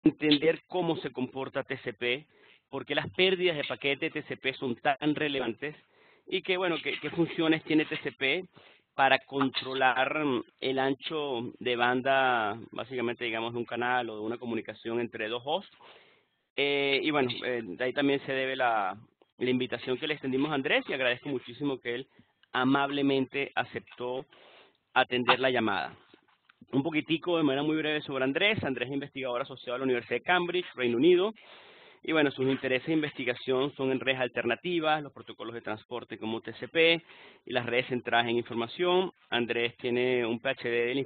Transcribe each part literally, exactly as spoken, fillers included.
entender cómo se comporta T C P, por qué las pérdidas de paquete de T C P son tan relevantes y qué, bueno, qué, qué funciones tiene T C P para controlar mm, el ancho de banda, básicamente, digamos, de un canal o de una comunicación entre dos hosts. Eh, y bueno, eh, de ahí también se debe la, la invitación que le extendimos a Andrés y agradezco muchísimo que él amablemente aceptó atender la llamada. Un poquitico, de manera muy breve, sobre Andrés. Andrés es investigador asociado a la Universidad de Cambridge, Reino Unido. Y bueno, sus intereses de investigación son en redes alternativas, los protocolos de transporte como T C P y las redes centradas en información. Andrés tiene un P H D del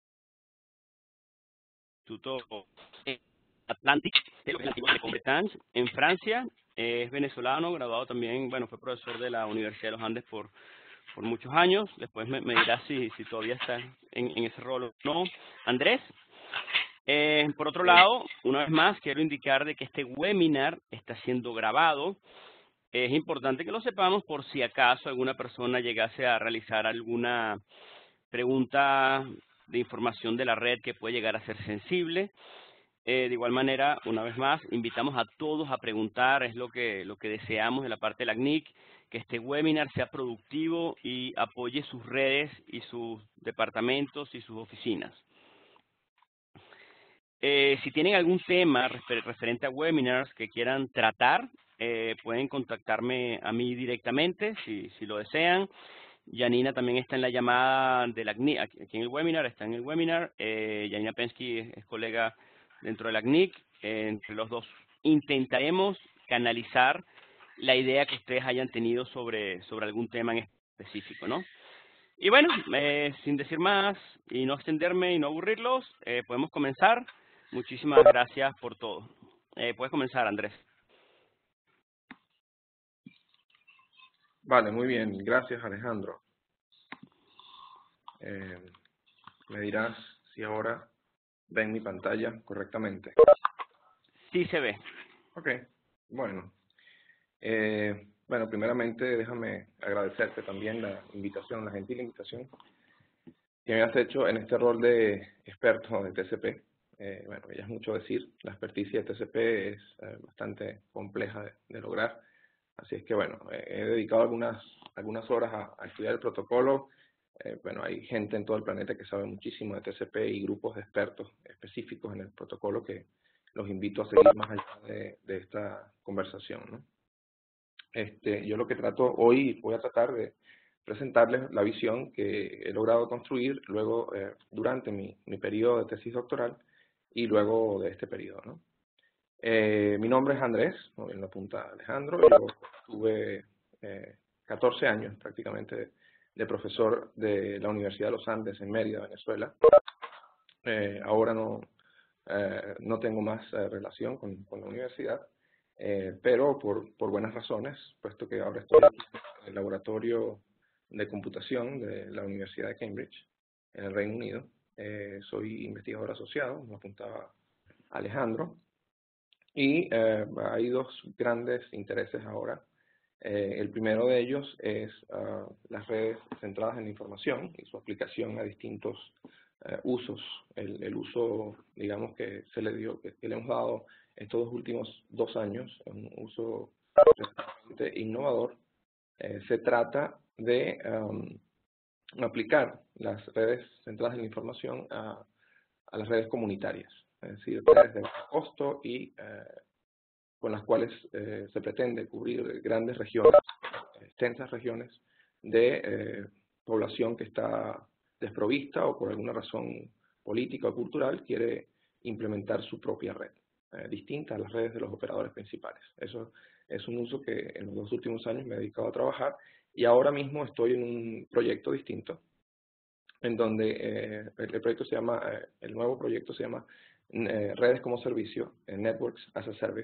Instituto Atlantic de los antiguos de Complutense en Francia. Es venezolano, graduado también, bueno, fue profesor de la Universidad de los Andes por, por muchos años. Después me, me dirá si, si todavía está en, en ese rol o no. Andrés. Eh, por otro lado, una vez más, quiero indicar de que este webinar está siendo grabado. Es importante que lo sepamos por si acaso alguna persona llegase a realizar alguna pregunta de información de la red que puede llegar a ser sensible. Eh, de igual manera, una vez más, invitamos a todos a preguntar, es lo que, lo que deseamos de la parte de la C N I C, que este webinar sea productivo y apoye sus redes y sus departamentos y sus oficinas. Eh, si tienen algún tema refer referente a webinars que quieran tratar, eh, pueden contactarme a mí directamente si, si lo desean. Janina también está en la llamada de la C N I C, aquí en el webinar, está en el webinar. Eh, Janina Pensky es, es colega dentro de la C N I C. Eh, entre los dos intentaremos canalizar la idea que ustedes hayan tenido sobre, sobre algún tema en específico, ¿no? Y bueno, eh, sin decir más y no extenderme y no aburrirlos, eh, podemos comenzar. Muchísimas gracias por todo. Eh, puedes comenzar, Andrés. Vale, muy bien. Gracias, Alejandro. Eh, me dirás si ahora ven mi pantalla correctamente. Sí se ve. Ok, bueno. Eh, bueno, primeramente déjame agradecerte también la invitación, la gentil invitación que me has hecho en este rol de experto de T C P. Eh, bueno, ya es mucho decir, la experticia de T C P es eh, bastante compleja de, de lograr. Así es que, bueno, eh, he dedicado algunas, algunas horas a, a estudiar el protocolo. Eh, bueno, hay gente en todo el planeta que sabe muchísimo de T C P y grupos de expertos específicos en el protocolo que los invito a seguir más allá de, de esta conversación, ¿no? Este, yo lo que trato hoy, voy a tratar de presentarles la visión que he logrado construir luego eh, durante mi, mi periodo de tesis doctoral y luego de este periodo, ¿no? Eh, mi nombre es Andrés, como bien lo apunta Alejandro. Yo tuve eh, catorce años prácticamente de, de profesor de la Universidad de los Andes en Mérida, Venezuela. Eh, ahora no, eh, no tengo más eh, relación con, con la universidad, eh, pero por, por buenas razones, puesto que ahora estoy aquí en el laboratorio de computación de la Universidad de Cambridge, en el Reino Unido. Eh, soy investigador asociado, como apuntaba Alejandro. Y eh, hay dos grandes intereses ahora. Eh, el primero de ellos es uh, las redes centradas en la información y su aplicación a distintos uh, usos. El, el uso, digamos, que se le dio, que, que le hemos dado estos dos últimos dos años, un uso realmente innovador. Eh, se trata de um, aplicar las redes centradas en la información a, a las redes comunitarias, es decir, redes de bajo costo y eh, con las cuales eh, se pretende cubrir grandes regiones, extensas regiones de eh, población que está desprovista o por alguna razón política o cultural quiere implementar su propia red, eh, distinta a las redes de los operadores principales. Eso es un uso que en los dos últimos años me he dedicado a trabajar y ahora mismo estoy en un proyecto distinto en donde eh, el, el proyecto se llama, eh, el nuevo proyecto se llama eh, Redes como Servicio, eh, Networks as a Service.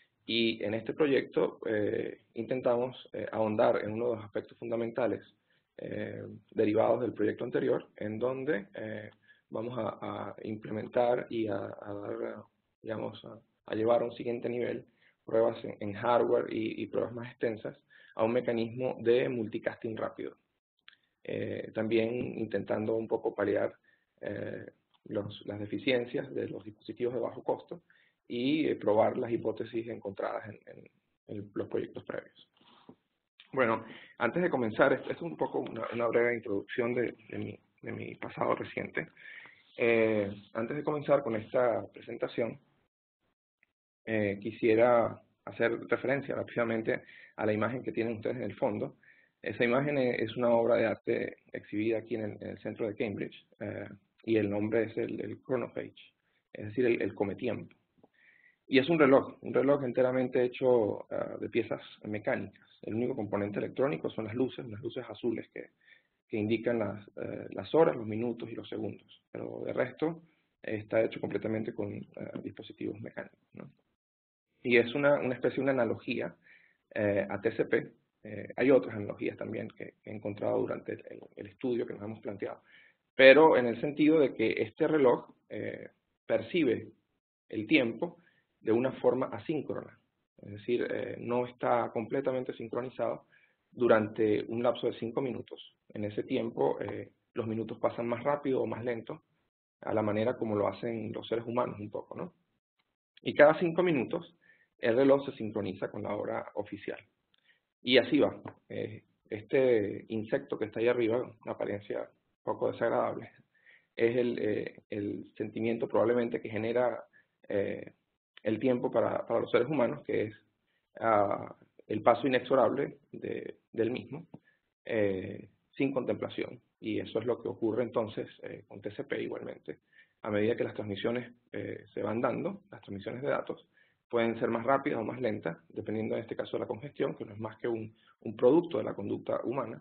Y en este proyecto eh, intentamos eh, ahondar en uno de los aspectos fundamentales eh, derivados del proyecto anterior, en donde eh, vamos a, a implementar y a, a dar, digamos, a, a llevar a un siguiente nivel pruebas en, en hardware y, y pruebas más extensas a un mecanismo de multicasting rápido. Eh, también intentando un poco paliar eh, los, las deficiencias de los dispositivos de bajo costo y eh, probar las hipótesis encontradas en, en, en los proyectos previos. Bueno, antes de comenzar, esto es un poco una, una breve introducción de, de, mi, de mi pasado reciente. Eh, antes de comenzar con esta presentación, eh, quisiera hacer referencia rápidamente a la imagen que tienen ustedes en el fondo. Esa imagen es una obra de arte exhibida aquí en el, en el centro de Cambridge, eh, y el nombre es el, el Chronophage, es decir, el, el cometiempo. Y es un reloj, un reloj enteramente hecho uh, de piezas mecánicas. El único componente electrónico son las luces, las luces azules que, que indican las, uh, las horas, los minutos y los segundos. Pero de resto está hecho completamente con uh, dispositivos mecánicos, ¿no? Y es una, una especie de una analogía eh, a T C P. Eh, hay otras analogías también que, que he encontrado durante el, el, el estudio que nos hemos planteado. Pero en el sentido de que este reloj eh, percibe el tiempo de una forma asíncrona. Es decir, eh, no está completamente sincronizado durante un lapso de cinco minutos. En ese tiempo eh, los minutos pasan más rápido o más lento, a la manera como lo hacen los seres humanos un poco, ¿no? Y cada cinco minutos el reloj se sincroniza con la hora oficial. Y así va. Eh, este insecto que está ahí arriba, una apariencia un poco desagradable, es el, eh, el sentimiento probablemente que genera eh, el tiempo para, para los seres humanos, que es uh, el paso inexorable de, del mismo, eh, sin contemplación. Y eso es lo que ocurre entonces eh, con T C P igualmente. A medida que las transmisiones eh, se van dando, las transmisiones de datos, pueden ser más rápidas o más lentas, dependiendo en este caso de la congestión, que no es más que un, un producto de la conducta humana.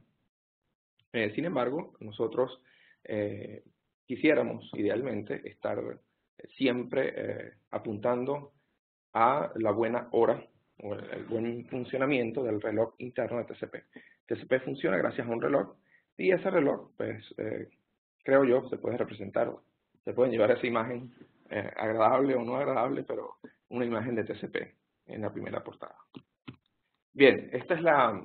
Eh, sin embargo, nosotros eh, quisiéramos, idealmente, estar siempre eh, apuntando a la buena hora o el, el buen funcionamiento del reloj interno de T C P. T C P funciona gracias a un reloj, y ese reloj, pues, eh, creo yo, se puede representar, se pueden llevar esa imagen eh, agradable o no agradable, pero una imagen de T C P en la primera portada. Bien, esta es la,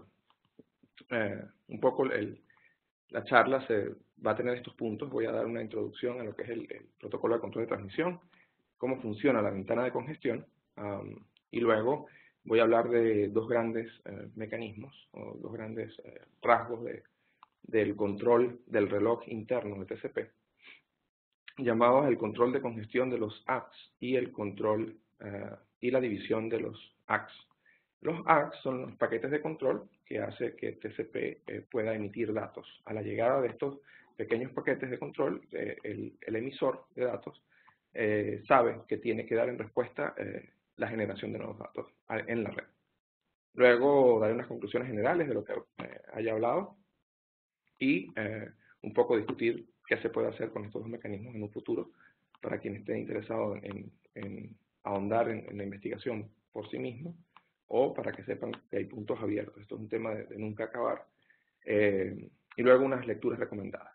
eh, un poco el, la charla se va a tener estos puntos. Voy a dar una introducción a lo que es el, el protocolo de control de transmisión, cómo funciona la ventana de congestión, um, y luego voy a hablar de dos grandes eh, mecanismos, o dos grandes eh, rasgos de, del control del reloj interno de T C P, llamados el control de congestión de los A C S y el control uh, y la división de los A C S. Los A C S son los paquetes de control que hace que T C P eh, pueda emitir datos. A la llegada de estos pequeños paquetes de control, eh, el, el emisor de datos eh, sabe que tiene que dar en respuesta eh, la generación de nuevos datos en la red. Luego daré unas conclusiones generales de lo que eh, haya hablado y eh, un poco discutir qué se puede hacer con estos dos mecanismos en un futuro para quien esté interesado en, en ahondar en, en la investigación por sí mismo, o para que sepan que hay puntos abiertos. Esto es un tema de, de nunca acabar. Eh, y luego unas lecturas recomendadas.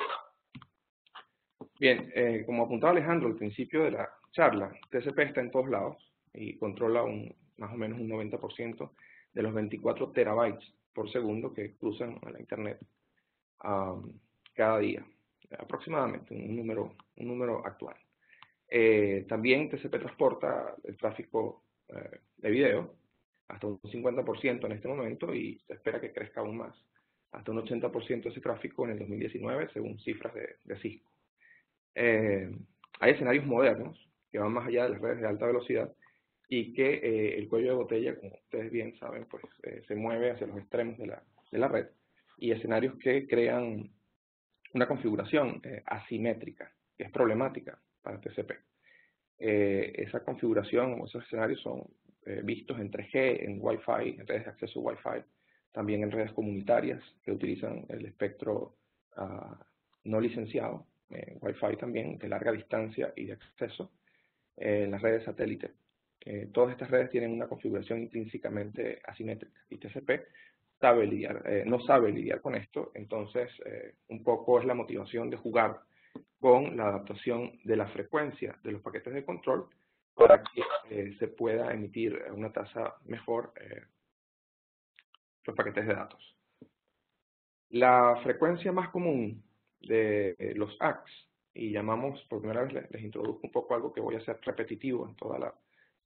Bien, eh, como apuntaba Alejandro al principio de la charla, T C P está en todos lados y controla un, más o menos un noventa por ciento de los veinticuatro terabytes por segundo que cruzan a la Internet um, cada día, aproximadamente, un número, un número actual. Eh, también T C P transporta el tráfico eh, de video, hasta un cincuenta por ciento en este momento, y se espera que crezca aún más, hasta un ochenta por ciento de ese tráfico en el dos mil diecinueve, según cifras de, de Cisco. Eh, hay escenarios modernos que van más allá de las redes de alta velocidad y que eh, el cuello de botella, como ustedes bien saben, pues eh, se mueve hacia los extremos de la, de la red, y escenarios que crean una configuración eh, asimétrica, que es problemática para T C P. Eh, esa configuración o esos escenarios son eh, vistos en tres G, en Wi-Fi, en redes de acceso Wi-Fi, también en redes comunitarias que utilizan el espectro uh, no licenciado, eh, Wi-Fi también, de larga distancia y de acceso, eh, en las redes satélite. Eh, todas estas redes tienen una configuración intrínsecamente asimétrica, y T C P sabe lidiar, eh, no sabe lidiar con esto. Entonces eh, un poco es la motivación de jugar con la adaptación de la frecuencia de los paquetes de control para que eh, se pueda emitir a una tasa mejor eh, los paquetes de datos. La frecuencia más común de eh, los A C S, y llamamos, por primera vez les, les introduzco un poco algo que voy a hacer repetitivo en toda la,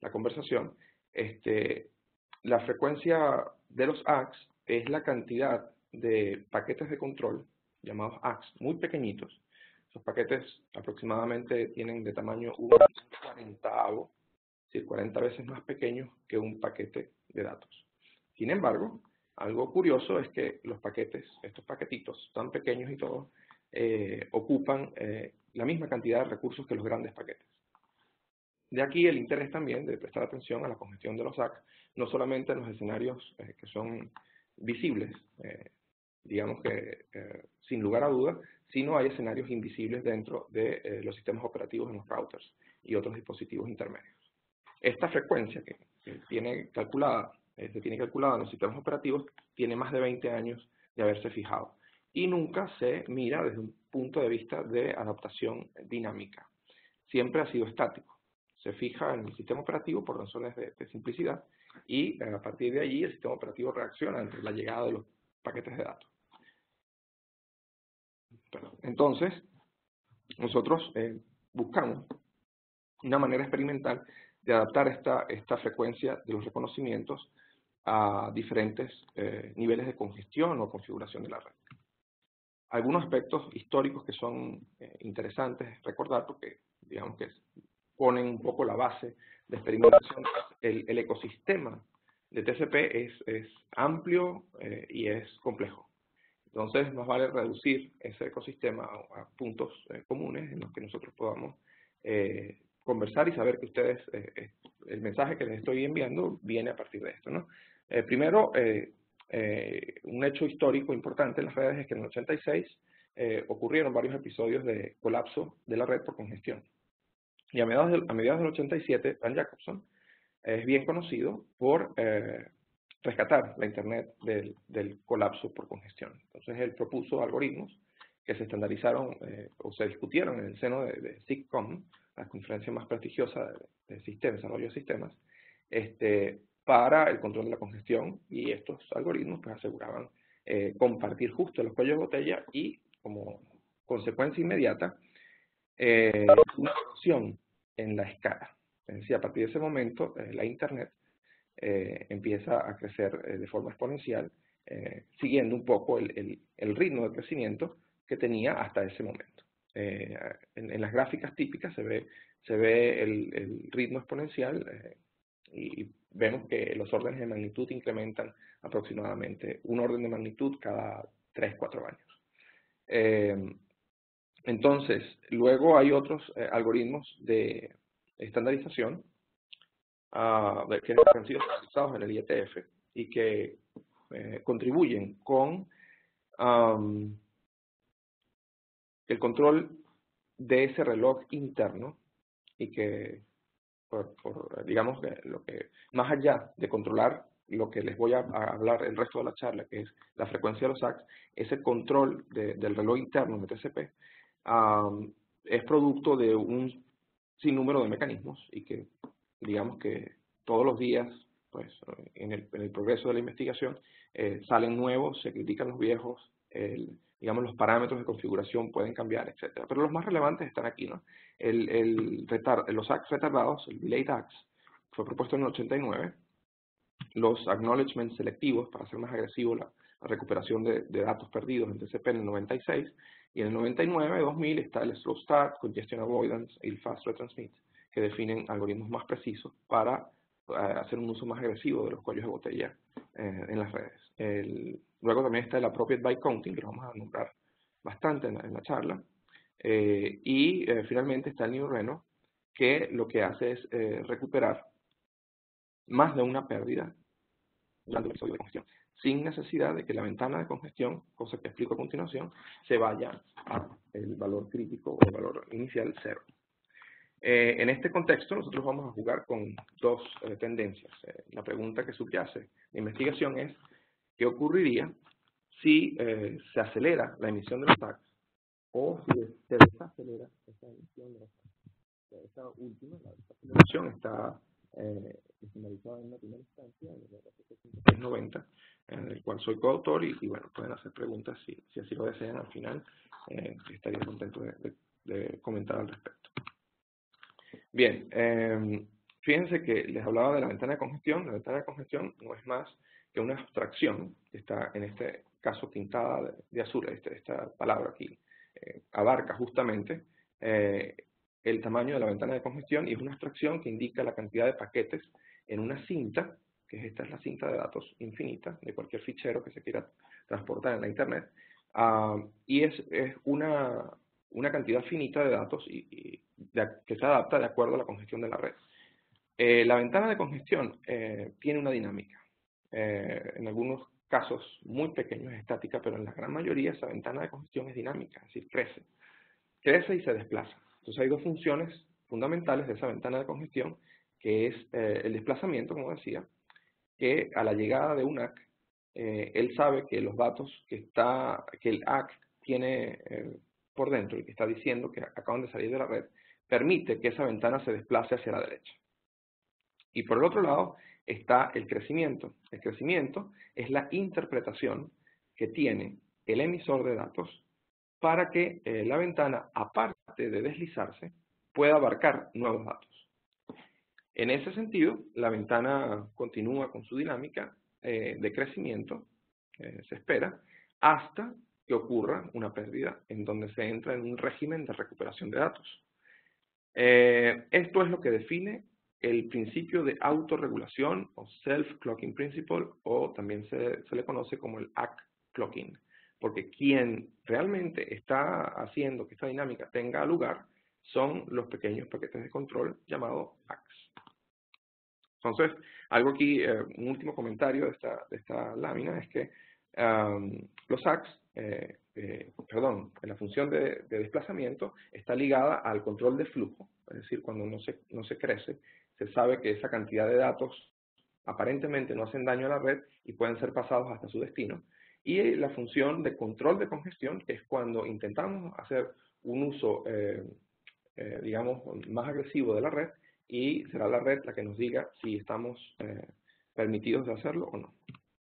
la conversación, este, la frecuencia de los A C S es la cantidad de paquetes de control, llamados A C S, muy pequeñitos. Esos paquetes aproximadamente tienen de tamaño un cuarentavo, es decir, cuarenta veces más pequeños que un paquete de datos. Sin embargo, algo curioso es que los paquetes, estos paquetitos tan pequeños y todo, eh, ocupan eh, la misma cantidad de recursos que los grandes paquetes. De aquí el interés también de prestar atención a la congestión de los A C S, no solamente en los escenarios eh, que son visibles, eh, digamos que eh, sin lugar a dudas, sino hay escenarios invisibles dentro de eh, los sistemas operativos en los routers y otros dispositivos intermedios. Esta frecuencia que, que tiene calculada, eh, se tiene calculada en los sistemas operativos tiene más de veinte años de haberse fijado y nunca se mira desde un punto de vista de adaptación dinámica. Siempre ha sido estático. Se fija en el sistema operativo por razones de, de simplicidad y a partir de allí el sistema operativo reacciona ante la llegada de los paquetes de datos. Entonces, nosotros eh, buscamos una manera experimental de adaptar esta, esta frecuencia de los reconocimientos a diferentes eh, niveles de congestión o configuración de la red. Algunos aspectos históricos que son eh, interesantes recordar porque, digamos que ponen un poco la base de experimentación. El, el ecosistema de T C P es, es amplio eh, y es complejo. Entonces, más vale reducir ese ecosistema a, a puntos eh, comunes en los que nosotros podamos eh, conversar y saber que ustedes, eh, el mensaje que les estoy enviando viene a partir de esto, ¿no? Eh, primero, eh, eh, un hecho histórico importante en las redes es que en el ochenta y seis eh, ocurrieron varios episodios de colapso de la red por congestión. Y a mediados del, a mediados del ochenta y siete, Dan Jacobson es bien conocido por eh, rescatar la Internet del, del colapso por congestión. Entonces él propuso algoritmos que se estandarizaron eh, o se discutieron en el seno de, de SIGCOMM, la conferencia más prestigiosa de, de sistemas, desarrollo de sistemas, este, para el control de la congestión, y estos algoritmos pues aseguraban eh, compartir justo los cuellos de botella y como consecuencia inmediata eh, una reducción en la escala. Es decir, a partir de ese momento eh, la Internet eh, empieza a crecer eh, de forma exponencial, eh, siguiendo un poco el, el, el ritmo de crecimiento que tenía hasta ese momento. Eh, en, en las gráficas típicas se ve, se ve el, el ritmo exponencial eh, y vemos que los órdenes de magnitud incrementan aproximadamente un orden de magnitud cada tres, cuatro años. Eh, entonces, luego hay otros eh, algoritmos de estandarización uh, que han sido estandarizados en el I E T F y que eh, contribuyen con um, el control de ese reloj interno y que, por, por, digamos, que lo que más allá de controlar lo que les voy a, a hablar el resto de la charla, que es la frecuencia de los A C S, ese control de, del reloj interno de T C P um, es producto de un sinnúmero de mecanismos y que, digamos que todos los días, pues, en el, en el progreso de la investigación, eh, salen nuevos, se critican los viejos, el, digamos, los parámetros de configuración pueden cambiar, etcétera. Pero los más relevantes están aquí, ¿no? El, el retard, los A C S retardados, el Delayed A C S, fue propuesto en el ochenta y nueve. Los acknowledgements selectivos, para hacer más agresivo la, la recuperación de, de datos perdidos en T C P en el noventa y seis. Y en el noventa y nueve, dos mil, está el Slow Start, Congestion Avoidance y el Fast Retransmit, que definen algoritmos más precisos para uh, hacer un uso más agresivo de los cuellos de botella eh, en las redes. El, luego también está el Appropriate Byte Counting, que lo vamos a nombrar bastante en la, en la charla. Eh, y eh, finalmente está el New-Reno, que lo que hace es eh, recuperar más de una pérdida durante el episodio de congestión, sin necesidad de que la ventana de congestión, cosa que explico a continuación, se vaya al valor crítico o el valor inicial cero. Eh, en este contexto, nosotros vamos a jugar con dos eh, tendencias. Eh, la pregunta que subyace la investigación es, ¿qué ocurriría si eh, se acelera la emisión de los A C S o si se desacelera esa emisión de los A C S? Esta última, la desaceleración, está eh, estandarizada en una primera instancia, en el R F C cinco seis noventa, en el cual soy coautor y, y bueno, pueden hacer preguntas si, si así lo desean al final. Eh, estaría contento de, de, de comentar al respecto. Bien, eh, fíjense que les hablaba de la ventana de congestión. La ventana de congestión no es más que una abstracción, que está en este caso pintada de, de azul, este, esta palabra aquí, eh, abarca justamente eh, el tamaño de la ventana de congestión y es una abstracción que indica la cantidad de paquetes en una cinta, que es esta es la cinta de datos infinita de cualquier fichero que se quiera transportar en la Internet, uh, y es, es una, una cantidad finita de datos y, y de, que se adapta de acuerdo a la congestión de la red. Eh, la ventana de congestión eh, tiene una dinámica. Eh, en algunos casos muy pequeños es estática, pero en la gran mayoría esa ventana de congestión es dinámica, es decir, crece. Crece y se desplaza. Entonces hay dos funciones fundamentales de esa ventana de congestión, que es eh, el desplazamiento, como decía, que a la llegada de un A C, eh, él sabe que los datos que, está, que el A C tiene eh, por dentro y que está diciendo que acaban de salir de la red, permite que esa ventana se desplace hacia la derecha. Y por el otro lado está el crecimiento. El crecimiento es la interpretación que tiene el emisor de datos para que eh, la ventana, aparte de deslizarse, pueda abarcar nuevos datos. En ese sentido, la ventana continúa con su dinámica eh, de crecimiento, eh, se espera, hasta que ocurra una pérdida en donde se entra en un régimen de recuperación de datos. Eh, esto es lo que define el principio de autorregulación o self-clocking principle, o también se, se le conoce como el A C clocking, porque quien realmente está haciendo que esta dinámica tenga lugar son los pequeños paquetes de control llamados A Cs. Entonces, algo aquí, eh, un último comentario de esta, de esta lámina es que um, los A Cs, eh, eh, perdón, la función de, de desplazamiento está ligada al control de flujo, es decir, cuando no se, no se crece, se sabe que esa cantidad de datos aparentemente no hacen daño a la red y pueden ser pasados hasta su destino. Y la función de control de congestión, que es cuando intentamos hacer un uso, eh, eh, digamos, más agresivo de la red, y será la red la que nos diga si estamos eh, permitidos de hacerlo o no.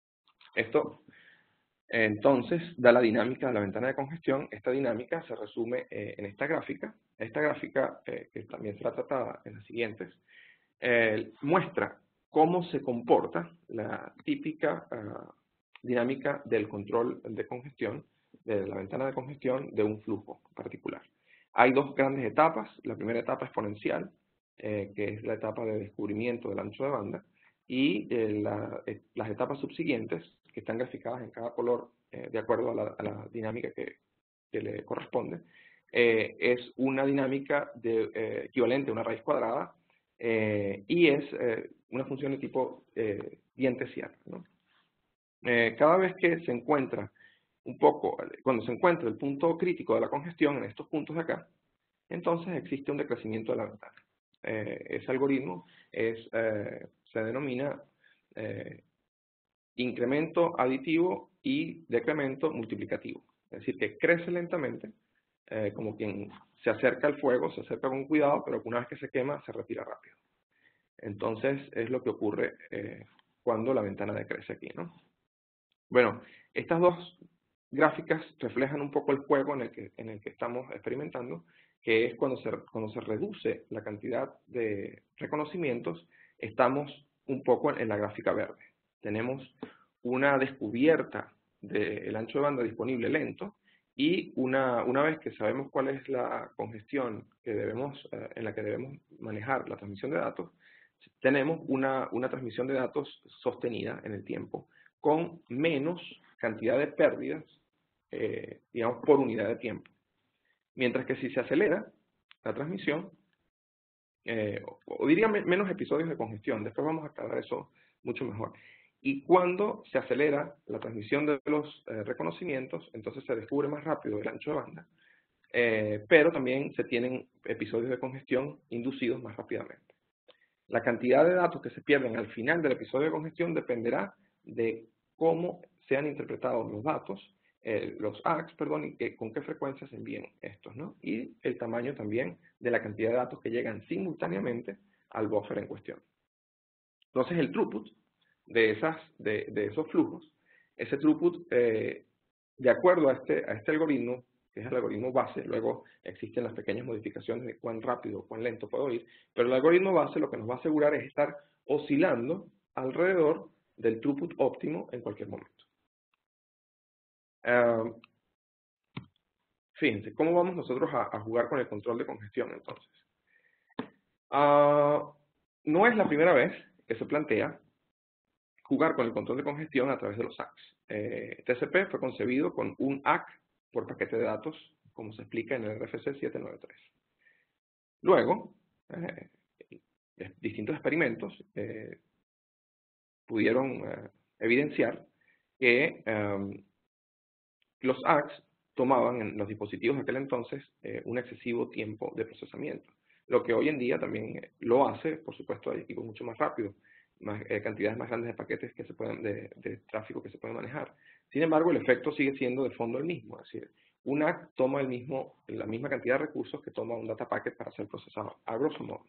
Esto, entonces, da la dinámica de la ventana de congestión. Esta dinámica se resume eh, en esta gráfica. Esta gráfica, eh, que también será tratada en las siguientes, eh, muestra cómo se comporta la típica uh, dinámica del control de congestión, de la ventana de congestión de un flujo particular. Hay dos grandes etapas. La primera etapa exponencial, eh, que es la etapa de descubrimiento del ancho de banda, y eh, la, eh, las etapas subsiguientes, que están graficadas en cada color eh, de acuerdo a la, a la dinámica que, que le corresponde, eh, es una dinámica de, eh, equivalente a una raíz cuadrada, eh, y es eh, una función de tipo eh, diente cierre, ¿no? Eh, cada vez que se encuentra un poco, cuando se encuentra el punto crítico de la congestión en estos puntos de acá, entonces existe un decrecimiento de la ventana. Eh, ese algoritmo es, eh, se denomina eh, incremento aditivo y decremento multiplicativo. Es decir, que crece lentamente, eh, como quien se acerca al fuego, se acerca con cuidado, pero una vez que se quema, se retira rápido. Entonces, es lo que ocurre eh, cuando la ventana decrece aquí, ¿no? Bueno, estas dos gráficas reflejan un poco el juego en el que, en el que estamos experimentando, que es cuando se, cuando se reduce la cantidad de reconocimientos, estamos un poco en la gráfica verde. Tenemos una descubierta del ancho de banda disponible lento, y una, una vez que sabemos cuál es la congestión que debemos, eh, en la que debemos manejar la transmisión de datos, tenemos una, una transmisión de datos sostenida en el tiempo, con menos cantidad de pérdidas, eh, digamos, por unidad de tiempo. Mientras que si se acelera la transmisión, eh, o, o diría me, menos episodios de congestión, después vamos a aclarar eso mucho mejor. Y cuando se acelera la transmisión de los eh, reconocimientos, entonces se descubre más rápido el ancho de banda, eh, pero también se tienen episodios de congestión inducidos más rápidamente. La cantidad de datos que se pierden al final del episodio de congestión dependerá de cómo sean interpretados los datos, eh, los A C S, perdón, y que, con qué frecuencia se envíen estos, ¿no? Y el tamaño también de la cantidad de datos que llegan simultáneamente al buffer en cuestión. Entonces, el throughput de, esas, de, de esos flujos, ese throughput, eh, de acuerdo a este, a este algoritmo, que es el algoritmo base. Luego existen las pequeñas modificaciones de cuán rápido o cuán lento puedo ir, pero el algoritmo base lo que nos va a asegurar es estar oscilando alrededor del throughput óptimo en cualquier momento. Uh, fíjense, ¿cómo vamos nosotros a, a jugar con el control de congestión entonces? Uh, no es la primera vez que se plantea jugar con el control de congestión a través de los A C S. Eh, T C P fue concebido con un A C por paquete de datos, como se explica en el R F C setecientos noventa y tres. Luego, eh, distintos experimentos eh, pudieron eh, evidenciar que eh, los A C S tomaban en los dispositivos de aquel entonces eh, un excesivo tiempo de procesamiento, lo que hoy en día también eh, lo hace, por supuesto, hay equipos mucho más rápidos, más, eh, cantidades más grandes de paquetes que se pueden, de, de tráfico que se pueden manejar. Sin embargo, el efecto sigue siendo de fondo el mismo, es decir, un A C toma el mismo, la misma cantidad de recursos que toma un data packet para ser procesado, a grosso modo.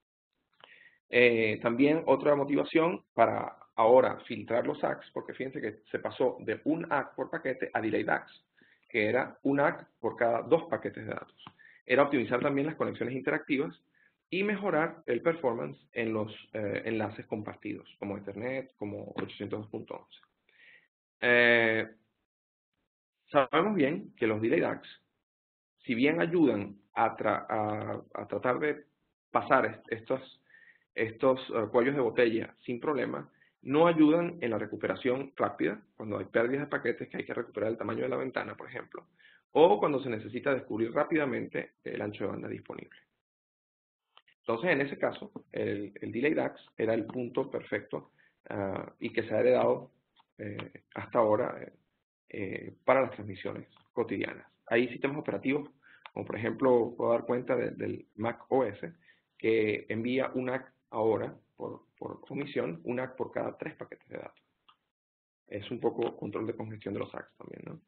Eh, también otra motivación para ahora filtrar los A C S, porque fíjense que se pasó de un A C por paquete a Delayed A C S, que era un A C por cada dos paquetes de datos. Era optimizar también las conexiones interactivas y mejorar el performance en los eh, enlaces compartidos, como Ethernet, como ochocientos dos punto once. Eh, sabemos bien que los Delayed A C S, si bien ayudan a, tra a, a tratar de pasar estos, estos uh, cuellos de botella sin problema, no ayudan en la recuperación rápida, cuando hay pérdidas de paquetes que hay que recuperar el tamaño de la ventana, por ejemplo, o cuando se necesita descubrir rápidamente el ancho de banda disponible. Entonces, en ese caso, el, el Delayed A C S era el punto perfecto uh, y que se ha heredado eh, hasta ahora eh, eh, para las transmisiones cotidianas. Hay sistemas operativos, como por ejemplo, puedo dar cuenta de, del Mac O S, que envía un A C ahora, por, por omisión, un A C por cada tres paquetes de datos. Es un poco control de congestión de los A C S también, ¿no?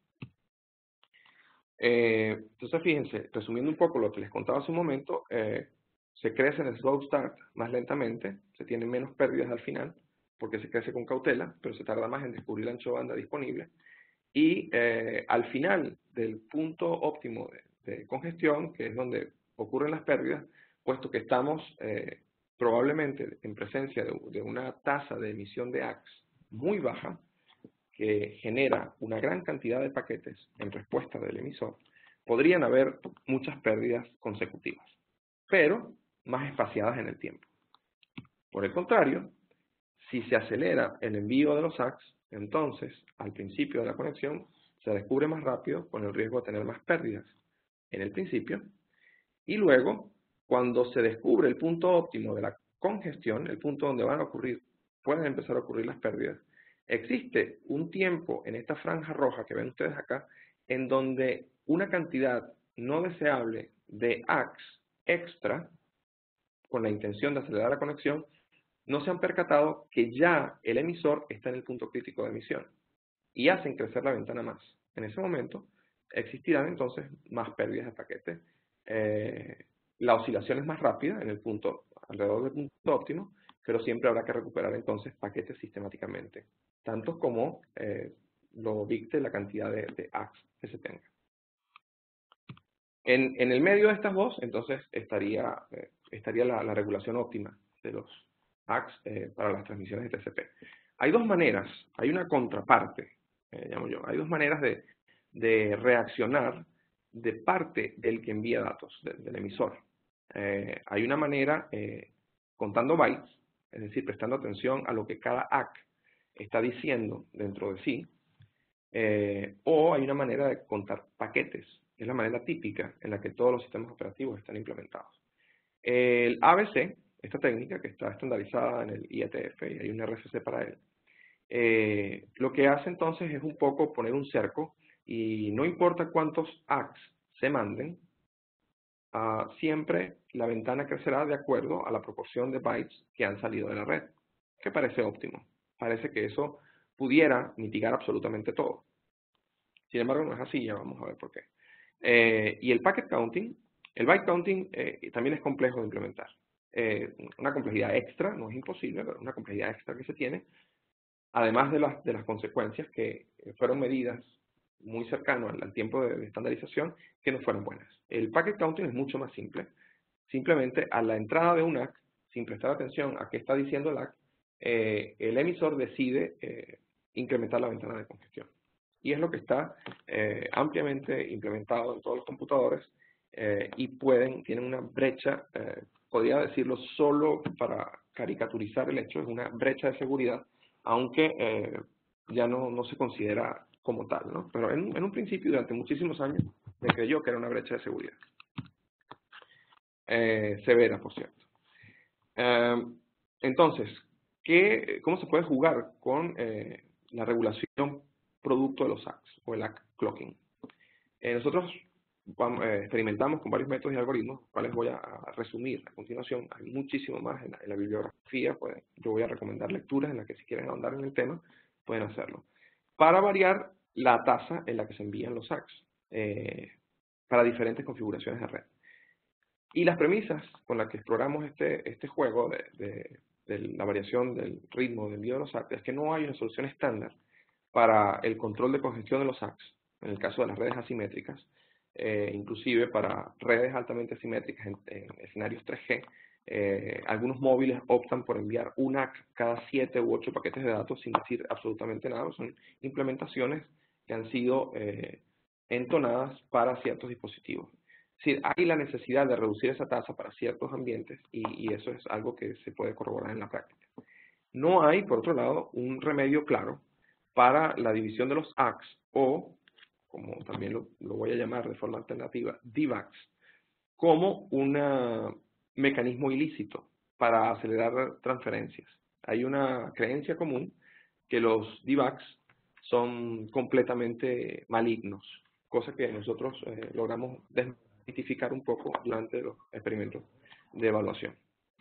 Eh, entonces, fíjense, resumiendo un poco lo que les contaba hace un momento, eh, se crece en el slow start más lentamente, se tienen menos pérdidas al final, porque se crece con cautela, pero se tarda más en descubrir el ancho de banda disponible. Y eh, al final del punto óptimo de, de congestión, que es donde ocurren las pérdidas, puesto que estamos eh, probablemente en presencia de, de una tasa de emisión de A C S muy baja, que genera una gran cantidad de paquetes en respuesta del emisor, podrían haber muchas pérdidas consecutivas, pero más espaciadas en el tiempo. Por el contrario, si se acelera el envío de los A C S, entonces, al principio de la conexión, se descubre más rápido con el riesgo de tener más pérdidas en el principio, y luego, cuando se descubre el punto óptimo de la congestión, el punto donde van a ocurrir, pueden empezar a ocurrir las pérdidas, existe un tiempo en esta franja roja que ven ustedes acá, en donde una cantidad no deseable de A C S extra, con la intención de acelerar la conexión, no se han percatado que ya el emisor está en el punto crítico de emisión y hacen crecer la ventana más. En ese momento existirán entonces más pérdidas de paquete. Eh, la oscilación es más rápida en el punto, alrededor del punto óptimo, pero siempre habrá que recuperar entonces paquetes sistemáticamente, tantos como eh, lo dicte la cantidad de, de A C S que se tenga. En, en el medio de estas dos, entonces, estaría, eh, estaría la, la regulación óptima de los A C S eh, para las transmisiones de T C P. Hay dos maneras, hay una contraparte, eh, llamo yo, hay dos maneras de, de reaccionar de parte del que envía datos, de, del emisor. Eh, hay una manera eh, contando bytes, es decir, prestando atención a lo que cada A C está diciendo dentro de sí, eh, o hay una manera de contar paquetes, es la manera típica en la que todos los sistemas operativos están implementados. El A B C, esta técnica que está estandarizada en el I E T F y hay un R F C para él, eh, lo que hace entonces es un poco poner un cerco y no importa cuántos A C S se manden, uh, siempre la ventana crecerá de acuerdo a la proporción de bytes que han salido de la red, que parece óptimo. Parece que eso pudiera mitigar absolutamente todo. Sin embargo, no es así, ya vamos a ver por qué. Eh, y el packet counting, el byte counting eh, también es complejo de implementar. Eh, una complejidad extra, no es imposible, pero una complejidad extra que se tiene, además de las, de las consecuencias que fueron medidas muy cercano al, al tiempo de, de estandarización que no fueran buenas. El packet counting es mucho más simple. Simplemente a la entrada de un A C, sin prestar atención a qué está diciendo el A C, eh, el emisor decide eh, incrementar la ventana de congestión. Y es lo que está eh, ampliamente implementado en todos los computadores eh, y pueden, tienen una brecha, eh, podría decirlo solo para caricaturizar el hecho, es una brecha de seguridad, aunque eh, ya no, no se considera como tal, ¿no? Pero en, en un principio, durante muchísimos años, me creyó que era una brecha de seguridad. Eh, severa, por cierto. Eh, entonces, ¿qué, ¿cómo se puede jugar con eh, la regulación producto de los A C o el A C clocking? Eh, nosotros vamos, eh, experimentamos con varios métodos y algoritmos, los cuales voy a, a resumir a continuación. Hay muchísimo más en la, en la bibliografía, pues, yo voy a recomendar lecturas en las que si quieren ahondar en el tema, pueden hacerlo. Para variar la tasa en la que se envían los A C eh, para diferentes configuraciones de red. Y las premisas con las que exploramos este, este juego de, de, de la variación del ritmo de envío de los A C es que no hay una solución estándar para el control de congestión de los A C, en el caso de las redes asimétricas, eh, inclusive para redes altamente asimétricas en, en escenarios tres G, eh, algunos móviles optan por enviar un A C cada siete u ocho paquetes de datos sin decir absolutamente nada. Son implementaciones que han sido eh, entonadas para ciertos dispositivos. Es decir, hay la necesidad de reducir esa tasa para ciertos ambientes y, y eso es algo que se puede corroborar en la práctica. No hay, por otro lado, un remedio claro para la división de los A C o, como también lo, lo voy a llamar de forma alternativa, D V A Cs, como un mecanismo ilícito para acelerar transferencias. Hay una creencia común que los D V A Cs son completamente malignos, cosa que nosotros eh, logramos desmitificar un poco durante los experimentos de evaluación.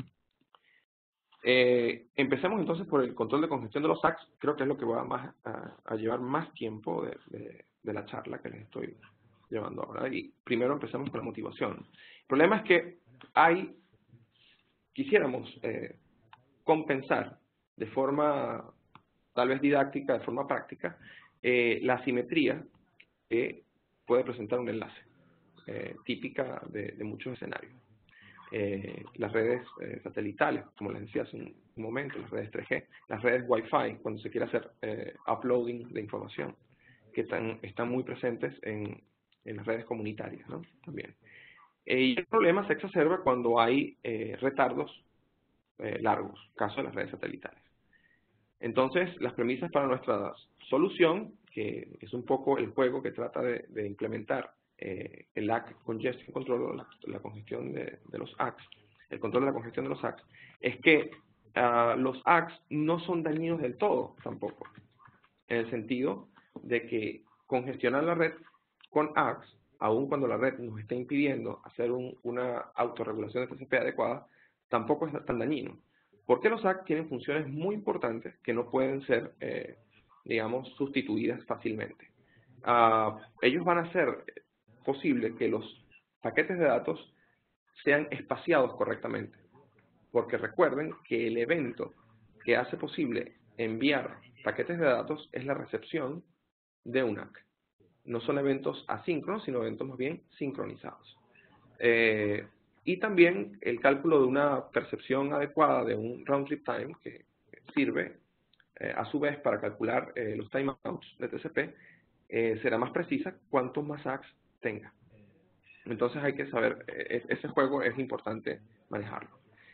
Eh, empecemos entonces por el control de congestión de los A C. Creo que es lo que va más a, a llevar más tiempo de, de, de la charla que les estoy llevando ahora. Y primero empezamos con la motivación. El problema es que hay, quisiéramos eh, compensar de forma tal vez didáctica, de forma práctica, eh, la asimetría que puede presentar un enlace, eh, típica de, de muchos escenarios. Eh, las redes eh, satelitales, como les decía hace un, un momento, las redes tres G, las redes Wi-Fi, cuando se quiere hacer eh, uploading de información, que están, están muy presentes en, en las redes comunitarias, ¿no? También. Eh, y el problema se exacerba cuando hay eh, retardos eh, largos, caso de las redes satelitales. Entonces, las premisas para nuestra solución, que es un poco el juego que trata de, de implementar eh, el A C Congestion Control, la, la congestión de, de los A C, el control de la congestión de los A C, es que uh, los A C no son dañinos del todo tampoco, en el sentido de que congestionar la red con A C, aun cuando la red nos está impidiendo hacer un, una autorregulación de T C P adecuada, tampoco es tan dañino. Porque los A C tienen funciones muy importantes que no pueden ser, eh, digamos, sustituidas fácilmente. Uh, ellos van a hacer posible que los paquetes de datos sean espaciados correctamente. Porque recuerden que el evento que hace posible enviar paquetes de datos es la recepción de un A C. No son eventos asíncronos, sino eventos más bien sincronizados. Eh, y también el cálculo de una percepción adecuada de un round trip time que sirve eh, a su vez para calcular eh, los timeouts de T C P eh, será más precisa cuantos más A C tenga. Entonces hay que saber, eh, ese juego es importante manejarlo.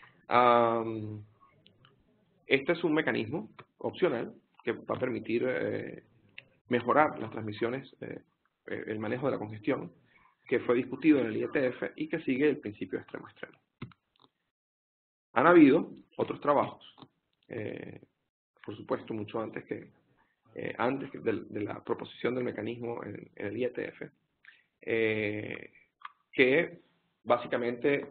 Um, este es un mecanismo opcional que va a permitir eh, mejorar las transmisiones, eh, el manejo de la congestión, que fue discutido en el I E T F y que sigue el principio extremo a extremo. Han habido otros trabajos, eh, por supuesto, mucho antes que eh, antes de, de la proposición del mecanismo en, en el I E T F, eh, que básicamente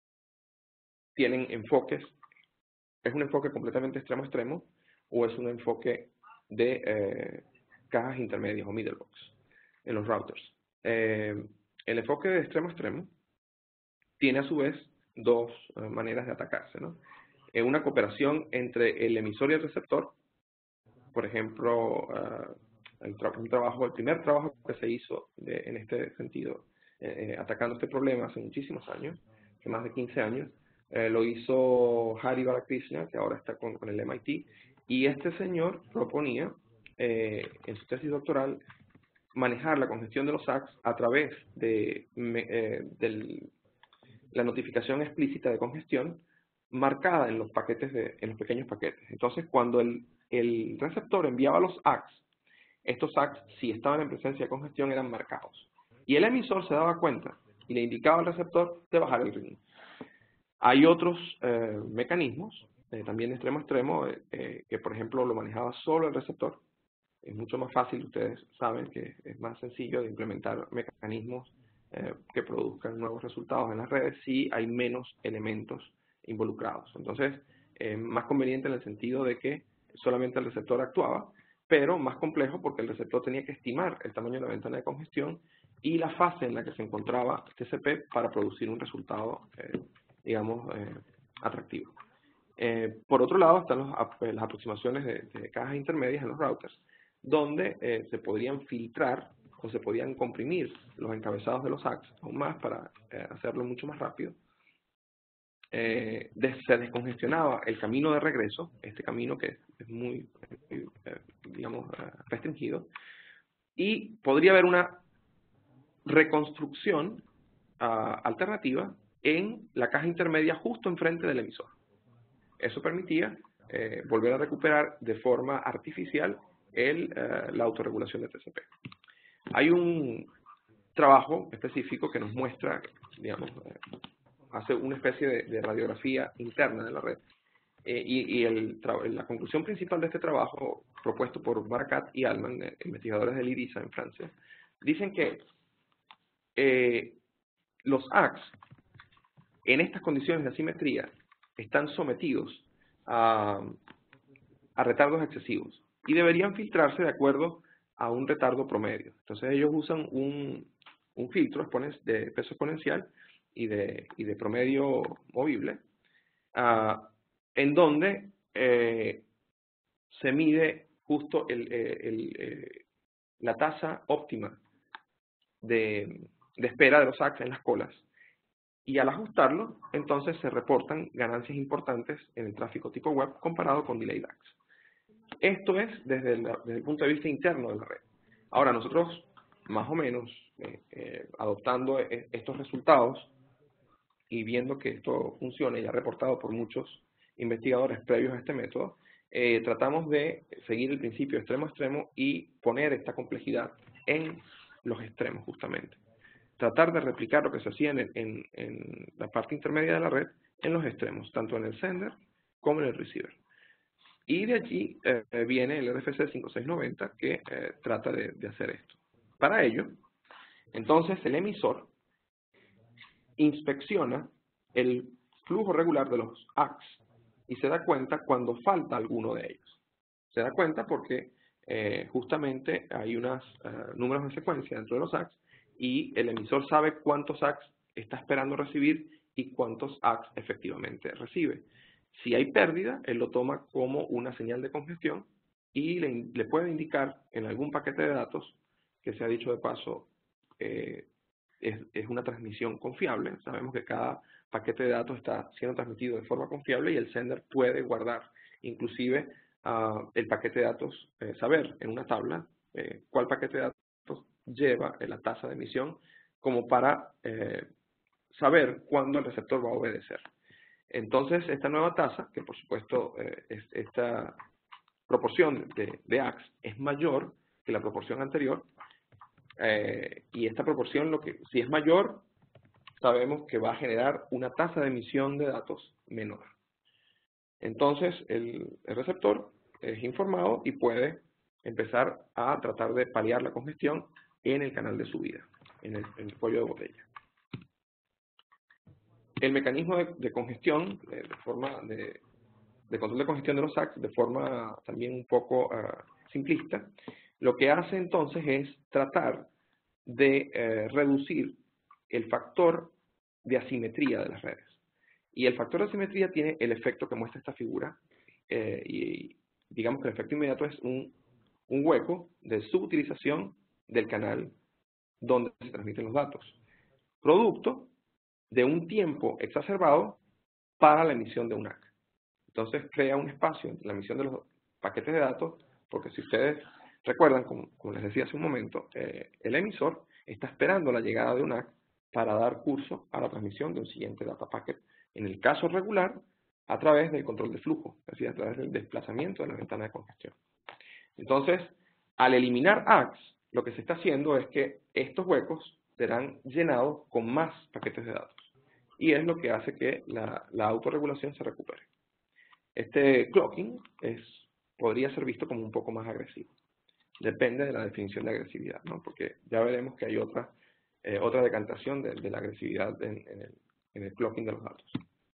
tienen enfoques, es un enfoque completamente extremo a extremo o es un enfoque de eh, cajas intermedias o middle box en los routers. Eh, el enfoque de extremo a extremo tiene a su vez dos uh, maneras de atacarse, ¿no? Eh, una cooperación entre el emisor y el receptor, por ejemplo, uh, el tra un trabajo, el primer trabajo que se hizo de, en este sentido, eh, atacando este problema hace muchísimos años, hace más de quince años, eh, lo hizo Hari Balakrishna, que ahora está con, con el M I T, y este señor proponía eh, en su tesis doctoral manejar la congestión de los A C S a través de, eh, del, la notificación explícita de congestión marcada en los paquetes de, en los pequeños paquetes. Entonces, cuando el, el receptor enviaba los A C S, estos A C S, si estaban en presencia de congestión, eran marcados. Y el emisor se daba cuenta y le indicaba al receptor de bajar el ritmo. Hay otros eh, mecanismos, eh, también de extremo a extremo, eh, eh, que por ejemplo lo manejaba solo el receptor. Es mucho más fácil, ustedes saben que es más sencillo de implementar mecanismos eh, que produzcan nuevos resultados en las redes si hay menos elementos involucrados. Entonces, eh, más conveniente en el sentido de que solamente el receptor actuaba, pero más complejo porque el receptor tenía que estimar el tamaño de la ventana de congestión y la fase en la que se encontraba T C P para producir un resultado, eh, digamos, eh, atractivo. Eh, por otro lado, están los, las aproximaciones de, de cajas intermedias en los routers, donde eh, se podrían filtrar o se podían comprimir los encabezados de los A C S aún más para eh, hacerlo mucho más rápido. Eh, des, se descongestionaba el camino de regreso, este camino que es muy, muy eh, digamos, eh, restringido, y podría haber una reconstrucción uh, alternativa en la caja intermedia justo enfrente del emisor. Eso permitía eh, volver a recuperar de forma artificial el, uh, la autorregulación de T C P. Hay un trabajo específico que nos muestra, digamos, eh, hace una especie de, de radiografía interna de la red. Eh, y y el, la conclusión principal de este trabajo, propuesto por Barakat y Alman, eh, investigadores del IRISA en Francia, dicen que eh, los A C S, en estas condiciones de asimetría, están sometidos a, a retardos excesivos y deberían filtrarse de acuerdo a un retardo promedio. Entonces ellos usan un, un filtro de peso exponencial y de, y de promedio movible, uh, en donde eh, se mide justo el, el, el, el, la tasa óptima de, de espera de los A C S en las colas. Y al ajustarlo, entonces se reportan ganancias importantes en el tráfico tipo web comparado con Delayed A C S. Esto es desde el, desde el punto de vista interno de la red. Ahora, nosotros, más o menos, eh, eh, adoptando estos resultados y viendo que esto funciona, ya reportado por muchos investigadores previos a este método, eh, tratamos de seguir el principio extremo a extremo y poner esta complejidad en los extremos, justamente. Tratar de replicar lo que se hacía en, en, en la parte intermedia de la red en los extremos, tanto en el sender como en el receiver. Y de allí eh, viene el R F C cinco seis noventa que eh, trata de, de hacer esto. Para ello, entonces el emisor inspecciona el flujo regular de los A C S y se da cuenta cuando falta alguno de ellos. Se da cuenta porque eh, justamente hay unos uh, números de secuencia dentro de los A C S y el emisor sabe cuántos A C S está esperando recibir y cuántos A C S efectivamente recibe. Si hay pérdida, él lo toma como una señal de congestión y le, le puede indicar en algún paquete de datos, que se ha dicho de paso, eh, es, es una transmisión confiable. Sabemos que cada paquete de datos está siendo transmitido de forma confiable y el sender puede guardar inclusive uh, el paquete de datos, eh, saber en una tabla eh, cuál paquete de datos lleva la tasa de emisión como para eh, saber cuándo el receptor va a obedecer. Entonces, esta nueva tasa, que por supuesto eh, es, esta proporción de, de A C S es mayor que la proporción anterior, eh, y esta proporción, lo que, si es mayor, sabemos que va a generar una tasa de emisión de datos menor. Entonces, el, el receptor es informado y puede empezar a tratar de paliar la congestión en el canal de subida, en el, en el cuello de botella. El mecanismo de, de congestión, de, de forma de, de control de congestión de los A C S, de forma también un poco uh, simplista, lo que hace entonces es tratar de eh, reducir el factor de asimetría de las redes. Y el factor de asimetría tiene el efecto que muestra esta figura, eh, y digamos que el efecto inmediato es un un hueco de subutilización del canal donde se transmiten los datos, producto de un tiempo exacerbado para la emisión de un A C. Entonces crea un espacio entre la emisión de los paquetes de datos, porque si ustedes recuerdan, como, como les decía hace un momento, eh, el emisor está esperando la llegada de un A C para dar curso a la transmisión de un siguiente data packet, en el caso regular, a través del control de flujo, es decir, a través del desplazamiento de la ventana de congestión. Entonces, al eliminar A C S, lo que se está haciendo es que estos huecos serán llenados con más paquetes de datos. Y es lo que hace que la, la autorregulación se recupere. Este clocking es, podría ser visto como un poco más agresivo. Depende de la definición de agresividad, ¿no? Porque ya veremos que hay otra, eh, otra decantación de, de la agresividad en, en, el, en el clocking de los datos.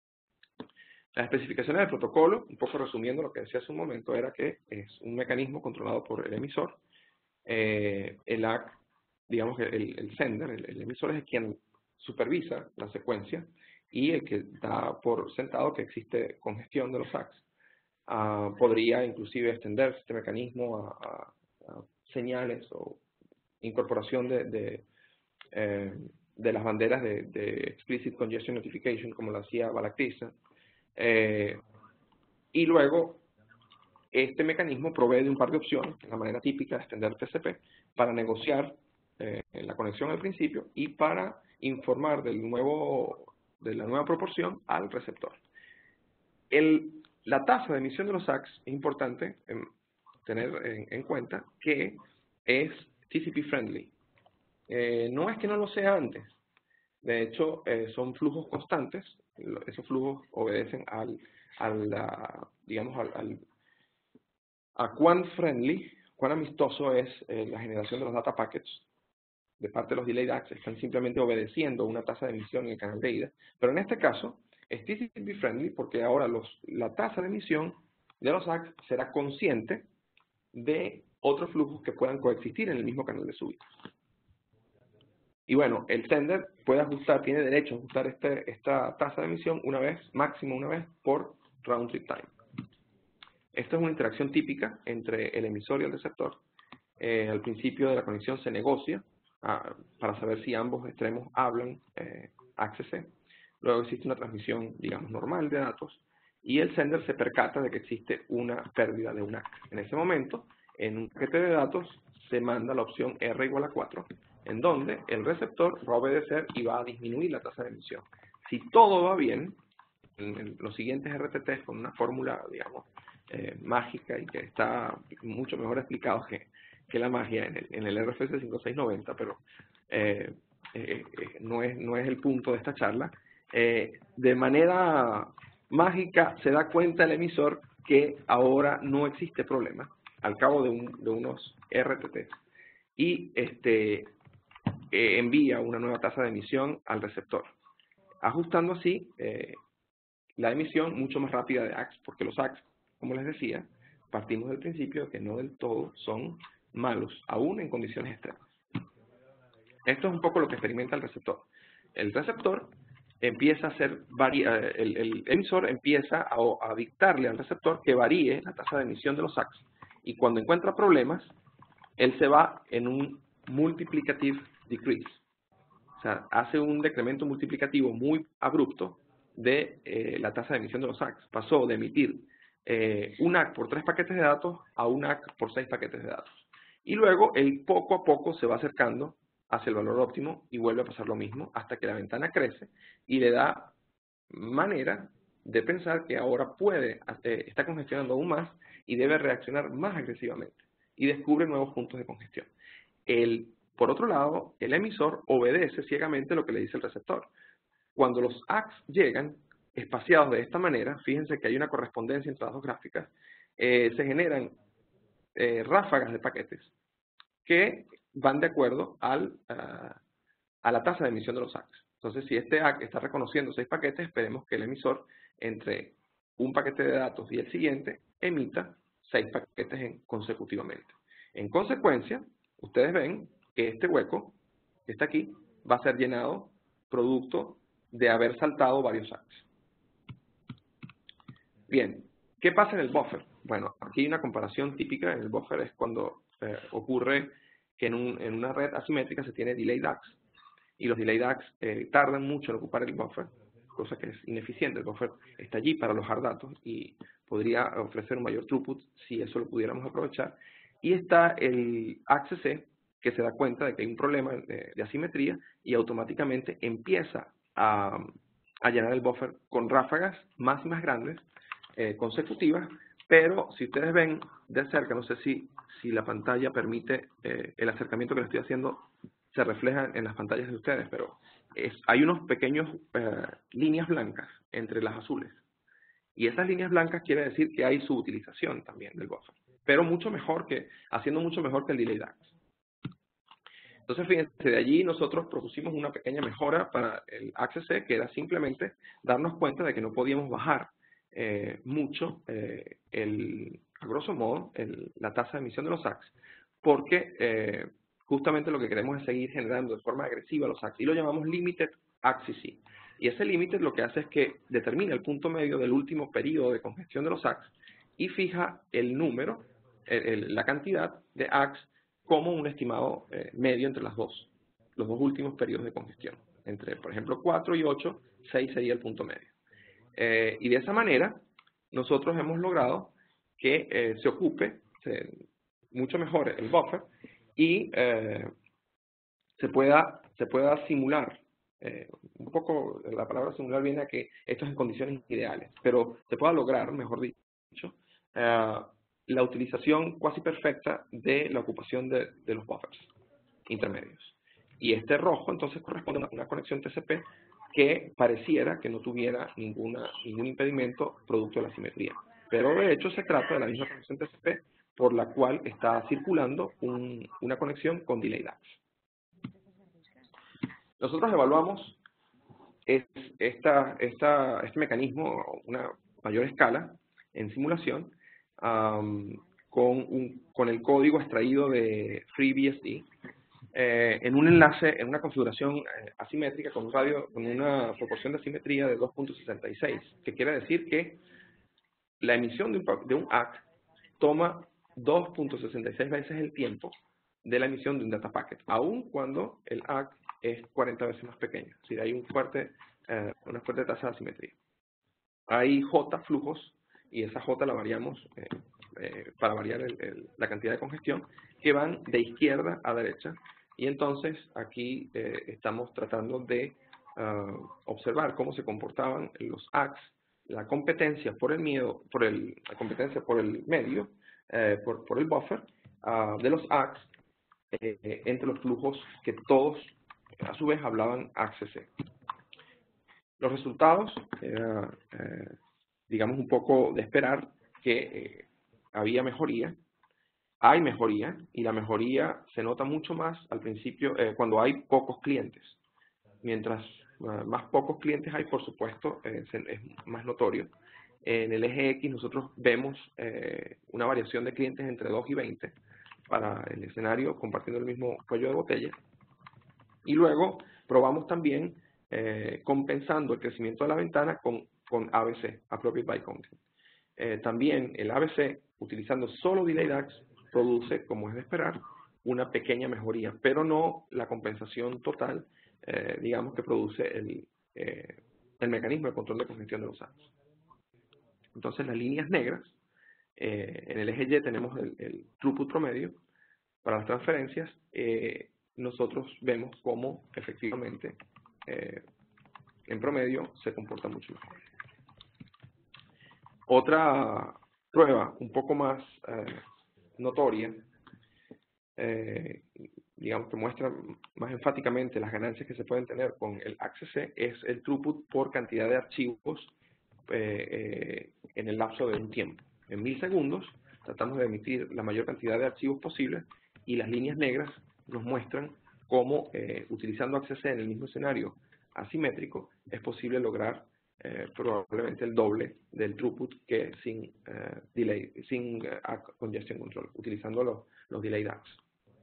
Las especificaciones del protocolo, un poco resumiendo lo que decía hace un momento, era que es un mecanismo controlado por el emisor. Eh, el A C, digamos que el, el sender, el, el emisor es quien supervisa la secuencia y el que da por sentado que existe congestión de los A C S. Uh, podría inclusive extenderse este mecanismo a, a, a señales o incorporación de, de, eh, de las banderas de, de Explicit Congestion Notification, como lo hacía Balactisa. Eh, y luego, este mecanismo provee de un par de opciones, la manera típica de extender T C P, para negociar eh, la conexión al principio y para informar del nuevo, de la nueva proporción al receptor. El, la tasa de emisión de los A C S es importante en, tener en, en cuenta que es T C P friendly. Eh, no es que no lo sea antes. De hecho, eh, son flujos constantes. Esos flujos obedecen al, al a, digamos, al, al, a cuán friendly, cuán amistoso es eh, la generación de los data packets de parte de los delayed A C S. Están simplemente obedeciendo una tasa de emisión en el canal de ida. Pero en este caso, es T C P friendly porque ahora los, la tasa de emisión de los A C S será consciente de otros flujos que puedan coexistir en el mismo canal de subida. Y bueno, el sender puede ajustar, tiene derecho a ajustar este, esta tasa de emisión una vez, máximo una vez, por round trip time. Esta es una interacción típica entre el emisor y el receptor. Eh, al principio de la conexión se negocia ah, para saber si ambos extremos hablan eh, A C C. Luego existe una transmisión, digamos, normal de datos y el sender se percata de que existe una pérdida de un A C S. En ese momento, en un paquete de datos se manda la opción R igual a cuatro, en donde el receptor va a obedecer y va a disminuir la tasa de emisión. Si todo va bien, en los siguientes R T Ts con una fórmula, digamos, eh, mágica y que está mucho mejor explicado que, que la magia en el, en el R F C cinco seis noventa, pero eh, eh, eh, no, es, no es el punto de esta charla. Eh, de manera mágica se da cuenta el emisor que ahora no existe problema al cabo de, un, de unos R T Ts y este, eh, envía una nueva tasa de emisión al receptor, ajustando así eh, la emisión mucho más rápida de A C S, porque los A C S, como les decía, partimos del principio de que no del todo son malos, aún en condiciones extremas. Esto es un poco lo que experimenta el receptor. El receptor empieza a hacer, el, el emisor empieza a, a dictarle al receptor que varíe la tasa de emisión de los A C S. Y cuando encuentra problemas, él se va en un multiplicative decrease. O sea, hace un decremento multiplicativo muy abrupto de eh, la tasa de emisión de los A C S. Pasó de emitir eh, un A C por tres paquetes de datos a un A C por seis paquetes de datos. Y luego él poco a poco se va acercando hacia el valor óptimo y vuelve a pasar lo mismo hasta que la ventana crece y le da manera de pensar que ahora puede, eh, está congestionando aún más y debe reaccionar más agresivamente y descubre nuevos puntos de congestión. El, por otro lado, el emisor obedece ciegamente lo que le dice el receptor. Cuando los A C S llegan espaciados de esta manera, fíjense que hay una correspondencia entre las dos gráficas, eh, se generan eh, ráfagas de paquetes que van de acuerdo al, uh, a la tasa de emisión de los A C S. Entonces, si este A C está reconociendo seis paquetes, esperemos que el emisor, entre un paquete de datos y el siguiente, emita seis paquetes en, consecutivamente. En consecuencia, ustedes ven que este hueco, que está aquí, va a ser llenado producto de haber saltado varios A C S. Bien, ¿Qué pasa en el buffer? Bueno, aquí hay una comparación típica en el buffer, es cuando eh, ocurre que en, un, en una red asimétrica se tiene delay D A Gs, y los delay D A Gs eh, tardan mucho en ocupar el buffer, cosa que es ineficiente. El buffer está allí para alojar datos y podría ofrecer un mayor throughput si eso lo pudiéramos aprovechar. Y está el A X C, que se da cuenta de que hay un problema de, de asimetría y automáticamente empieza a, a llenar el buffer con ráfagas más y más grandes, eh, consecutivas, pero si ustedes ven de cerca, no sé si, si la pantalla permite, eh, el acercamiento que le estoy haciendo se refleja en las pantallas de ustedes, pero es, hay unos pequeños eh, líneas blancas entre las azules. Y esas líneas blancas quiere decir que hay subutilización también del buffer, pero mucho mejor que, haciendo mucho mejor que el delay D A Gs. Entonces, fíjense, de allí nosotros propusimos una pequeña mejora para el A X C, que era simplemente darnos cuenta de que no podíamos bajar eh, mucho, eh, el, a grosso modo, el, la tasa de emisión de los A X, porque eh, justamente lo que queremos es seguir generando de forma agresiva los A X, y lo llamamos Limited A X C. Y ese Limited lo que hace es que determina el punto medio del último periodo de congestión de los A X y fija el número, el, el, la cantidad de A X como un estimado eh, medio entre las dos, los dos últimos periodos de congestión. Entre, por ejemplo, cuatro y ocho, seis sería el punto medio. Eh, y de esa manera, nosotros hemos logrado que eh, se ocupe se, mucho mejor el buffer y eh, se, pueda, se pueda simular. Eh, un poco, la palabra simular viene a que esto es en condiciones ideales, pero se pueda lograr, mejor dicho, eh, la utilización cuasi perfecta de la ocupación de, de los buffers intermedios. Y este rojo entonces corresponde a una conexión T C P que pareciera que no tuviera ninguna, ningún impedimento producto de la simetría. Pero de hecho se trata de la misma conexión T C P por la cual está circulando un, una conexión con delay D A Gs. Nosotros evaluamos es, esta, esta, este mecanismo a una mayor escala en simulación, Um, con, un, con el código extraído de FreeBSD eh, en un enlace, en una configuración eh, asimétrica con un radio, con una proporción de asimetría de dos punto sesenta y seis, que quiere decir que la emisión de un, de un A C toma dos punto sesenta y seis veces el tiempo de la emisión de un data packet, aun cuando el A C es cuarenta veces más pequeño. Es decir, hay un fuerte, eh, una fuerte tasa de asimetría. Hay J flujos, y esa J la variamos eh, eh, para variar el, el, la cantidad de congestión, que van de izquierda a derecha. Y entonces aquí eh, estamos tratando de uh, observar cómo se comportaban los A X, la competencia por el, miedo, por el, la competencia por el medio, eh, por, por el buffer uh, de los A X eh, entre los flujos que todos a su vez hablaban A X C. Los resultados, eh, eh, digamos un poco de esperar que eh, había mejoría, hay mejoría, y la mejoría se nota mucho más al principio eh, cuando hay pocos clientes. Mientras uh, más pocos clientes hay, por supuesto, eh, es más notorio. En el eje X nosotros vemos eh, una variación de clientes entre dos y veinte para el escenario compartiendo el mismo cuello de botella. Y luego probamos también eh, compensando el crecimiento de la ventana con, con A B C, Appropriate Byte Counting. Eh, también el A B C, utilizando solo delay D A Gs, produce, como es de esperar, una pequeña mejoría, pero no la compensación total, eh, digamos, que produce el, eh, el mecanismo de control de congestión de los A Gs. Entonces, las líneas negras, eh, en el eje Y tenemos el, el throughput promedio para las transferencias. Eh, nosotros vemos cómo efectivamente eh, en promedio se comporta mucho mejor. Otra prueba un poco más eh, notoria, eh, digamos que muestra más enfáticamente las ganancias que se pueden tener con el A X C, es el throughput por cantidad de archivos eh, eh, en el lapso de un tiempo. En mil segundos tratamos de emitir la mayor cantidad de archivos posible, y las líneas negras nos muestran cómo eh, utilizando A X C en el mismo escenario asimétrico es posible lograr eh, probablemente el doble del throughput que sin eh, delay, sin eh, congestion control, utilizando los, los delay D A Gs.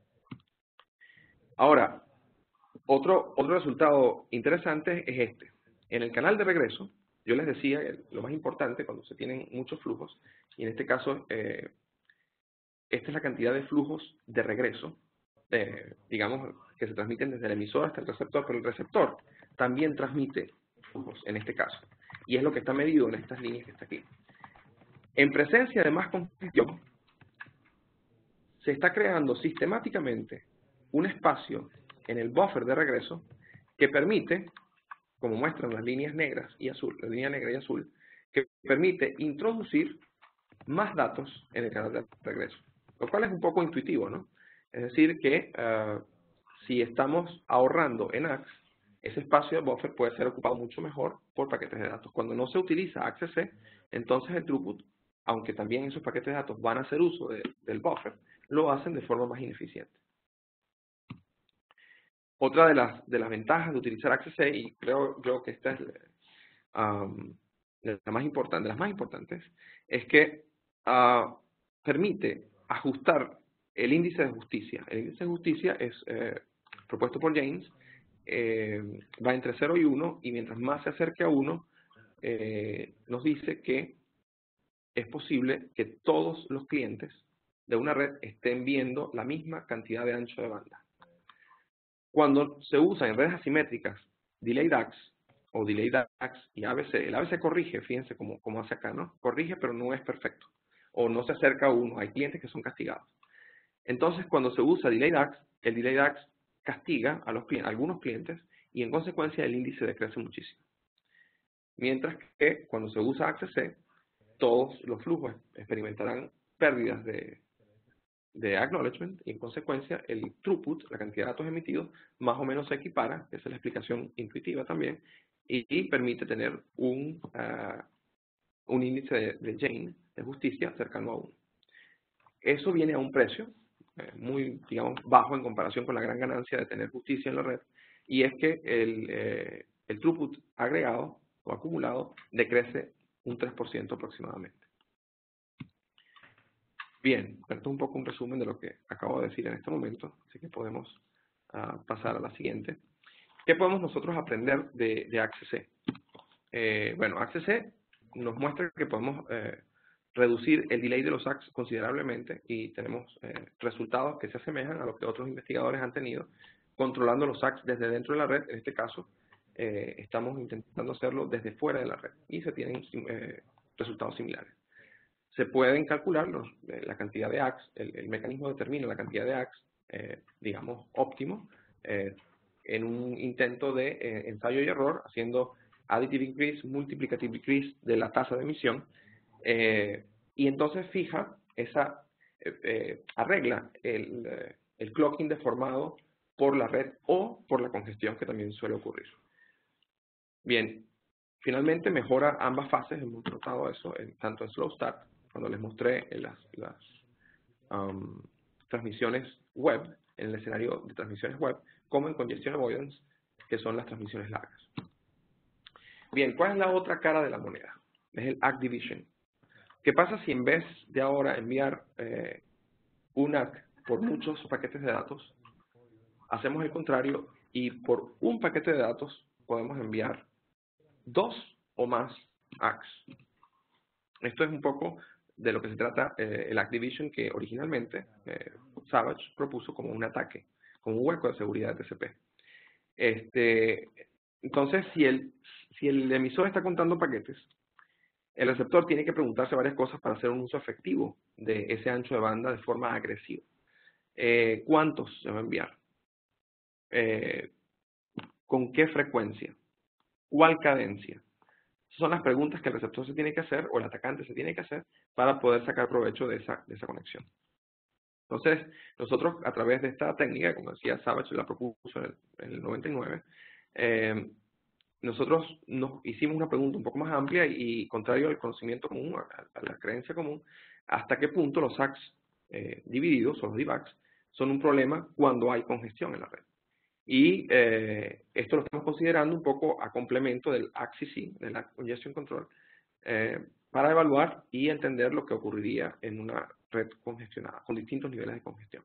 Ahora, otro, otro resultado interesante es este. En el canal de regreso, yo les decía que lo más importante cuando se tienen muchos flujos, y en este caso, eh, esta es la cantidad de flujos de regreso, eh, digamos, que se transmiten desde el emisor hasta el receptor, pero el receptor también transmite flujos en este caso, y es lo que está medido en estas líneas que está aquí. En presencia de más congestión, se está creando sistemáticamente un espacio en el buffer de regreso que permite, como muestran las líneas negras y azul, la línea negra y azul, que permite introducir más datos en el canal de regreso, lo cual es un poco intuitivo, ¿no? Es decir, que uh, si estamos ahorrando en A C S, ese espacio de buffer puede ser ocupado mucho mejor por paquetes de datos. Cuando no se utiliza A C C, entonces el throughput, aunque también esos paquetes de datos van a hacer uso de, del buffer, lo hacen de forma más ineficiente. Otra de las, de las ventajas de utilizar A C C, y creo yo que esta es um, la más importante, de las más importantes, es que uh, permite ajustar el índice de justicia. El índice de justicia es eh, propuesto por James, eh, va entre cero y uno, y mientras más se acerque a uno, eh, nos dice que es posible que todos los clientes de una red estén viendo la misma cantidad de ancho de banda. Cuando se usa en redes asimétricas Delayed A C S o Delayed A C S y A B C, el A B C corrige, fíjense cómo, cómo hace acá, ¿no? Corrige, pero no es perfecto. O no se acerca a uno, hay clientes que son castigados. Entonces, cuando se usa Delayed A C S, el Delayed A C S castiga a, los, a algunos clientes y en consecuencia el índice decrece muchísimo. Mientras que cuando se usa A C C, todos los flujos experimentarán pérdidas de, de acknowledgement y en consecuencia el throughput, la cantidad de datos emitidos, más o menos se equipara, esa es la explicación intuitiva también, y, y permite tener un, uh, un índice de, de Jane, de justicia, cercano a uno. Eso viene a un precio eh, muy, digamos, bajo en comparación con la gran ganancia de tener justicia en la red, y es que el, eh, el throughput agregado o acumulado decrece un tres por ciento aproximadamente. Bien, esto es un poco un resumen de lo que acabo de decir en este momento, así que podemos uh, pasar a la siguiente. ¿Qué podemos nosotros aprender de, de A C C? Eh, bueno, A C C nos muestra que podemos eh, reducir el delay de los A C S considerablemente y tenemos eh, resultados que se asemejan a lo que otros investigadores han tenido, controlando los A C S desde dentro de la red. En este caso, eh, estamos intentando hacerlo desde fuera de la red y se tienen eh, resultados similares. Se pueden calcular los, eh, la cantidad de A C S, el, el mecanismo determina la cantidad de A C S, eh, digamos, óptimo, eh, en un intento de eh, ensayo y error, haciendo additive increase, multiplicative decrease de la tasa de emisión, eh, y entonces fija esa, eh, eh, arregla el, eh, el clocking deformado por la red o por la congestión que también suele ocurrir. Bien, finalmente mejora ambas fases, hemos notado eso, en, tanto en slow start, cuando les mostré en las, las um, transmisiones web, en el escenario de transmisiones web, como en congestion avoidance, que son las transmisiones largas. Bien, ¿cuál es la otra cara de la moneda? Es el A C division. ¿Qué pasa si en vez de ahora enviar eh, un A C por muchos paquetes de datos, hacemos el contrario y por un paquete de datos podemos enviar dos o más A C S? Esto es un poco de lo que se trata eh, el A C division, que originalmente eh, Savage propuso como un ataque, como un hueco de seguridad de T C P. Este, entonces, si el, si el emisor está contando paquetes, el receptor tiene que preguntarse varias cosas para hacer un uso efectivo de ese ancho de banda de forma agresiva. Eh, ¿Cuántos se va a enviar? Eh, ¿Con qué frecuencia? ¿Cuál cadencia? Son las preguntas que el receptor se tiene que hacer, o el atacante se tiene que hacer, para poder sacar provecho de esa, de esa conexión. Entonces, nosotros a través de esta técnica, como decía Savage, la propuso en el, en el noventa y nueve, eh, nosotros nos hicimos una pregunta un poco más amplia y, contrario al conocimiento común, a, a la creencia común, hasta qué punto los A C S eh, divididos, o los debugs, son un problema cuando hay congestión en la red. Y eh, esto lo estamos considerando un poco a complemento del A C C, del Congestion Control, eh, para evaluar y entender lo que ocurriría en una red congestionada, con distintos niveles de congestión.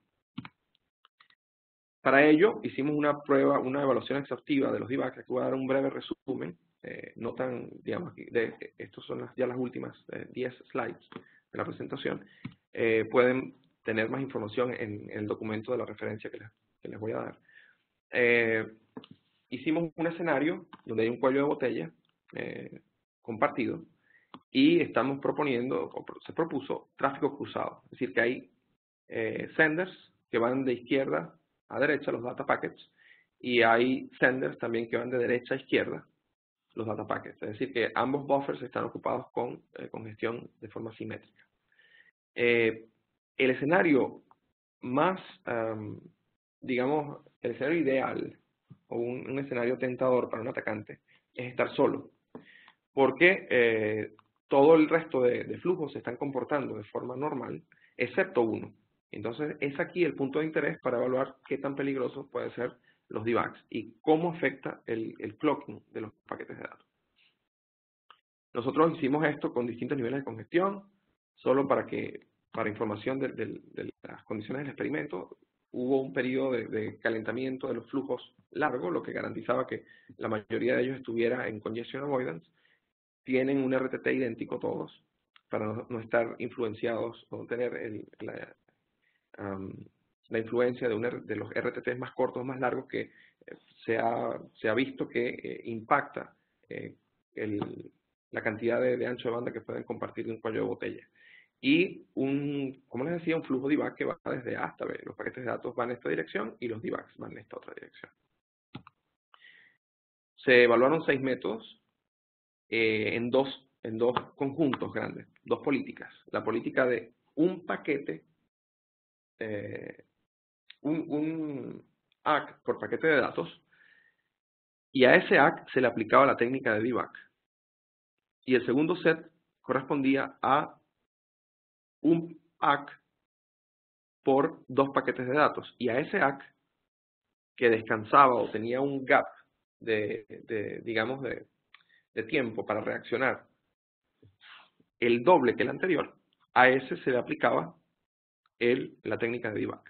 Para ello, hicimos una prueba, una evaluación exhaustiva de los debugs, que voy a dar un breve resumen, eh, no tan, digamos, aquí, de, estos son las, ya las últimas eh, diez slides de la presentación, eh, pueden tener más información en, en el documento de la referencia que les, que les voy a dar. Eh, hicimos un escenario donde hay un cuello de botella eh, compartido y estamos proponiendo, o se propuso, tráfico cruzado. Es decir, que hay eh, senders que van de izquierda a derecha, los data packets, y hay senders también que van de derecha a izquierda, los data packets. Es decir, que ambos buffers están ocupados con eh, congestión de forma simétrica. Eh, el escenario más, um, digamos, el escenario ideal o un, un escenario tentador para un atacante es estar solo, porque eh, todo el resto de, de flujos se están comportando de forma normal, excepto uno. Entonces, es aquí el punto de interés para evaluar qué tan peligrosos pueden ser los debugs y cómo afecta el, el clocking de los paquetes de datos. Nosotros hicimos esto con distintos niveles de congestión, solo para que, para información de, de, de las condiciones del experimento, hubo un periodo de, de calentamiento de los flujos largo, lo que garantizaba que la mayoría de ellos estuviera en congestion avoidance. Tienen un R T T idéntico todos, para no, no estar influenciados o tener el, la, um, la influencia de, un, de los R T Ts más cortos, más largos, que eh, se, ha, se ha visto que eh, impacta eh, el, la cantidad de, de ancho de banda que pueden compartir de un cuello de botella. Y, un, como les decía, un flujo debug que va desde A hasta B. Los paquetes de datos van en esta dirección y los debugs van en esta otra dirección. Se evaluaron seis métodos eh, en, dos, en dos conjuntos grandes, dos políticas. La política de un paquete, eh, un, un A C por paquete de datos, y a ese A C se le aplicaba la técnica de debug. Y el segundo set correspondía a un A C por dos paquetes de datos. Y a ese A C que descansaba o tenía un gap de, de digamos, de, de tiempo para reaccionar, el doble que el anterior, a ese se le aplicaba el, la técnica de debug.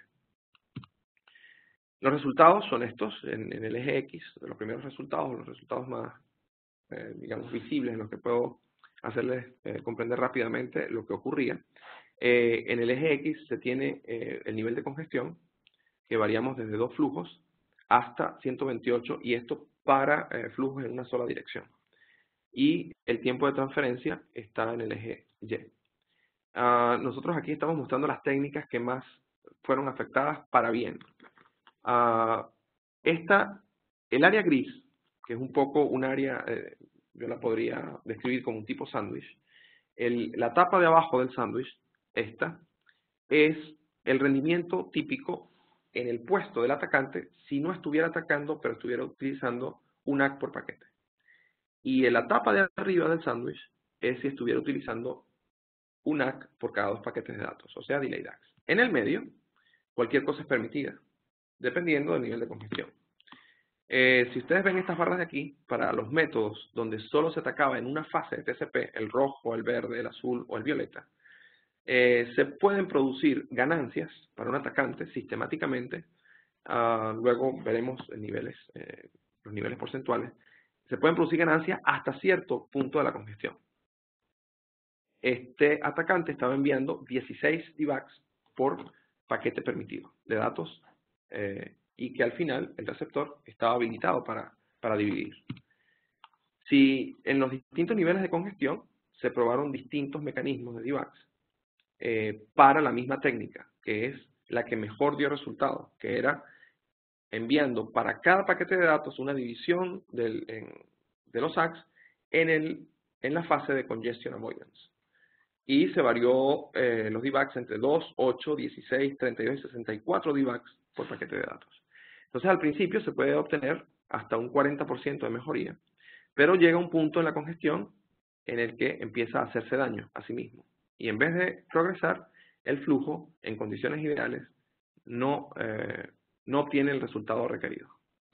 Los resultados son estos, en, en el eje X, los primeros resultados, los resultados más, eh, digamos, visibles, en los que puedo hacerles eh, comprender rápidamente lo que ocurría. Eh, en el eje X se tiene eh, el nivel de congestión, que variamos desde dos flujos hasta ciento veintiocho, y esto para eh, flujos en una sola dirección. Y el tiempo de transferencia está en el eje Y. Uh, nosotros aquí estamos mostrando las técnicas que más fueron afectadas para bien. Uh, esta, el área gris, que es un poco un área, eh, yo la podría describir como un tipo sándwich. La tapa de abajo del sándwich, esta, es el rendimiento típico en el puesto del atacante si no estuviera atacando, pero estuviera utilizando un A C por paquete. Y en la tapa de arriba del sándwich es si estuviera utilizando un A C por cada dos paquetes de datos, o sea, delay D A X. En el medio, cualquier cosa es permitida, dependiendo del nivel de congestión. Eh, si ustedes ven estas barras de aquí, para los métodos donde solo se atacaba en una fase de T C P, el rojo, el verde, el azul o el violeta, eh, se pueden producir ganancias para un atacante sistemáticamente. Uh, luego veremos en niveles, eh, los niveles porcentuales. Se pueden producir ganancias hasta cierto punto de la congestión. Este atacante estaba enviando dieciséis debugs por paquete permitido de datos eh, y que al final el receptor estaba habilitado para, para dividir. Si en los distintos niveles de congestión se probaron distintos mecanismos de debugs eh, para la misma técnica, que es la que mejor dio resultado, que era enviando para cada paquete de datos una división del, en, de los A Cs en, el, en la fase de congestion avoidance. Y se varió eh, los debugs entre dos, ocho, dieciséis, treinta y dos y sesenta y cuatro debugs por paquete de datos. Entonces, al principio se puede obtener hasta un cuarenta por ciento de mejoría, pero llega un punto en la congestión en el que empieza a hacerse daño a sí mismo. Y en vez de progresar, el flujo, en condiciones ideales, no, eh, no obtiene el resultado requerido.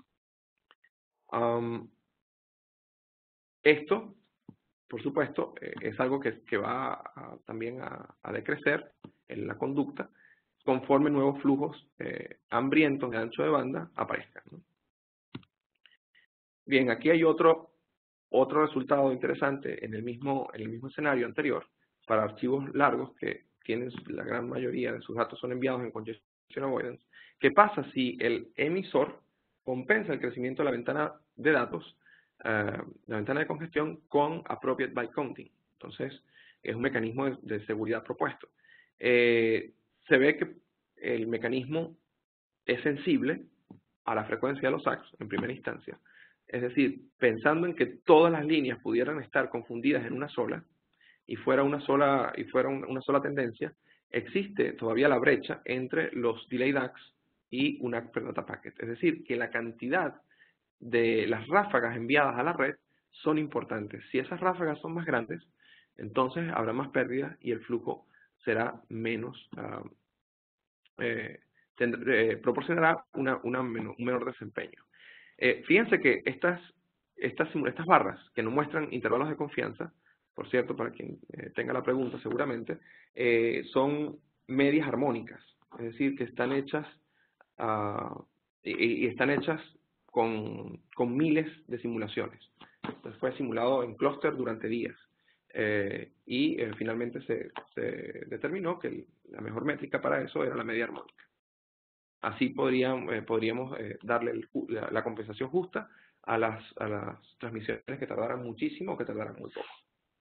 Um, esto... Por supuesto, eh, es algo que, que va a, también a, a decrecer en la conducta conforme nuevos flujos eh, hambrientos de ancho de banda aparezcan, ¿no? Bien, aquí hay otro, otro resultado interesante en el mismo, en el mismo escenario anterior, para archivos largos que tienen la gran mayoría de sus datos son enviados en congestion avoidance, ¿qué pasa si el emisor compensa el crecimiento de la ventana de datos, uh, la ventana de congestión, con appropriate byte counting? Entonces, es un mecanismo de, de seguridad propuesto. Eh, se ve que el mecanismo es sensible a la frecuencia de los A C S en primera instancia. Es decir, pensando en que todas las líneas pudieran estar confundidas en una sola, y fuera una sola, y fuera un, una sola tendencia, existe todavía la brecha entre los delayed A C S y un A C per data packet. Es decir, que la cantidad de las ráfagas enviadas a la red son importantes. Si esas ráfagas son más grandes, entonces habrá más pérdidas y el flujo será menos, uh, eh, tend, eh, proporcionará una, una menor, un menor desempeño. Eh, fíjense que estas, estas, estas barras que nos muestran intervalos de confianza, por cierto, para quien eh, tenga la pregunta seguramente, eh, son medias armónicas, es decir, que están hechas, uh, y, y están hechas con, con miles de simulaciones. Entonces fue simulado en clúster durante días. Eh, y eh, finalmente se, se determinó que el, la mejor métrica para eso era la media armónica. Así podrían, eh, podríamos eh, darle el, la, la compensación justa a las, a las transmisiones que tardaran muchísimo o que tardaran muy poco.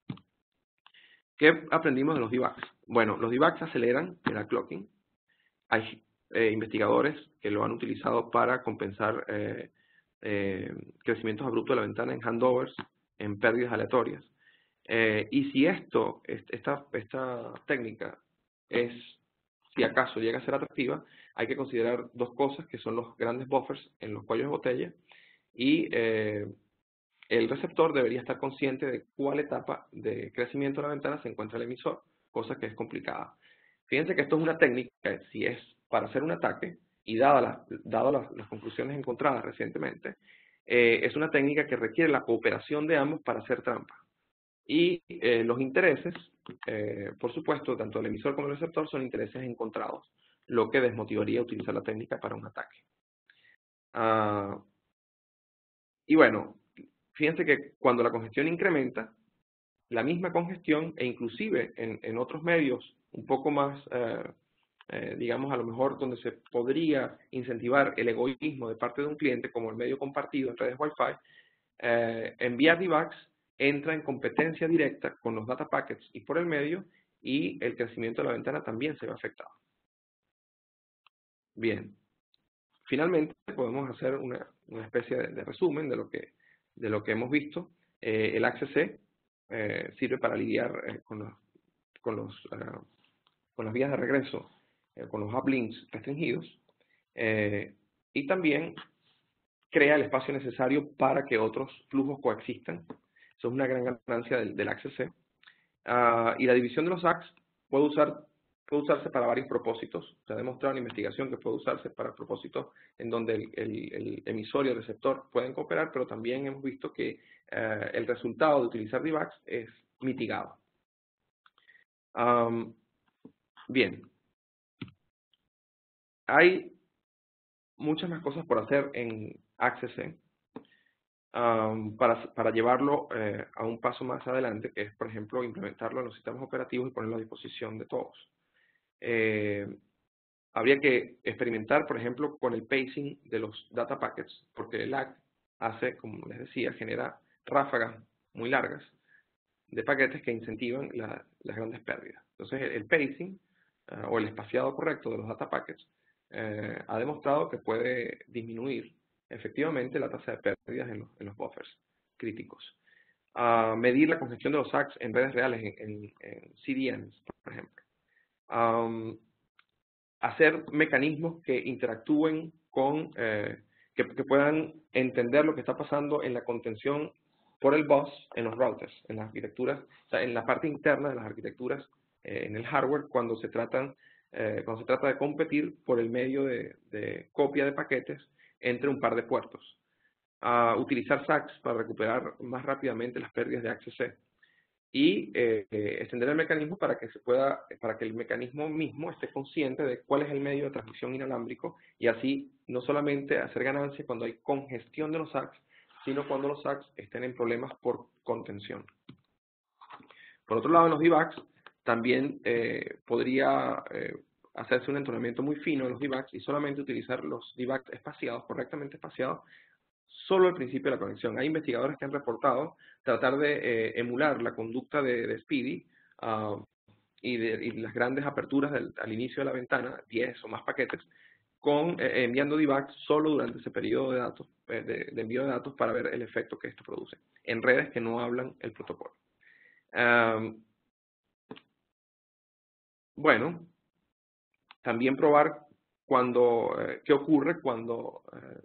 ¿Qué aprendimos de los debugs? Bueno, los debugs aceleran el clocking. Hay eh, investigadores que lo han utilizado para compensar eh, eh, crecimientos abruptos de la ventana en handovers, en pérdidas aleatorias. Eh, y si esto, esta, esta técnica es, si acaso llega a ser atractiva, hay que considerar dos cosas que son los grandes buffers en los cuellos de botella y eh, el receptor debería estar consciente de cuál etapa de crecimiento de la ventana se encuentra el emisor, cosa que es complicada. Fíjense que esto es una técnica, si es para hacer un ataque, y dadas las, dado las, las conclusiones encontradas recientemente, eh, es una técnica que requiere la cooperación de ambos para hacer trampa. Y eh, los intereses, eh, por supuesto, tanto el emisor como el receptor son intereses encontrados, lo que desmotivaría utilizar la técnica para un ataque. Uh, y bueno, fíjense que cuando la congestión incrementa, la misma congestión, e inclusive en, en otros medios un poco más, eh, eh, digamos, a lo mejor donde se podría incentivar el egoísmo de parte de un cliente, como el medio compartido en redes Wi-Fi, eh, enviar debugs entra en competencia directa con los data packets y por el medio, y el crecimiento de la ventana también se ve afectado. Bien, finalmente podemos hacer una, una especie de, de resumen de lo que, de lo que hemos visto. Eh, el A C C eh, sirve para lidiar eh, con, los, con, los, uh, con las vías de regreso, eh, con los uplinks restringidos, eh, y también crea el espacio necesario para que otros flujos coexistan. Eso es una gran ganancia del, del A C C. Uh, y la división de los A C S puede, usar, puede usarse para varios propósitos. Se ha demostrado en la investigación que puede usarse para propósitos en donde el, el, el emisor y el receptor pueden cooperar, pero también hemos visto que uh, el resultado de utilizar debugs es mitigado. Um, bien. Hay muchas más cosas por hacer en A C C. Um, para, para llevarlo eh, a un paso más adelante, que es, por ejemplo, implementarlo en los sistemas operativos y ponerlo a disposición de todos. Eh, habría que experimentar, por ejemplo, con el pacing de los data packets, porque el lag hace, como les decía, genera ráfagas muy largas de paquetes que incentivan la, las grandes pérdidas. Entonces, el, el pacing, uh, o el espaciado correcto de los data packets, eh, ha demostrado que puede disminuir efectivamente la tasa de pérdidas en los, en los buffers críticos. Uh, medir la congestión de los A C S en redes reales, en, en, en C D Ns, por ejemplo. Um, hacer mecanismos que interactúen con, eh, que, que puedan entender lo que está pasando en la contención por el bus en los routers, en las arquitecturas, o sea, en la parte interna de las arquitecturas, eh, en el hardware, cuando se, tratan, eh, cuando se trata de competir por el medio de, de copia de paquetes entre un par de puertos. Uh, utilizar S A Cs para recuperar más rápidamente las pérdidas de A C C. Y eh, eh, extender el mecanismo para que se pueda, para que el mecanismo mismo esté consciente de cuál es el medio de transmisión inalámbrico, y así no solamente hacer ganancias cuando hay congestión de los A C S, sino cuando los S A Cs estén en problemas por contención. Por otro lado, en los debugs, también eh, podría eh, hacerse un entrenamiento muy fino en los debugs y solamente utilizar los debugs espaciados, correctamente espaciados, solo al principio de la conexión. Hay investigadores que han reportado tratar de eh, emular la conducta de, de Speedy uh, y, de, y las grandes aperturas del, al inicio de la ventana, diez o más paquetes, con eh, enviando debugs solo durante ese periodo de datos, eh, de, de envío de datos para ver el efecto que esto produce en redes que no hablan el protocolo. Um, bueno, también probar cuando, eh, qué ocurre cuando eh,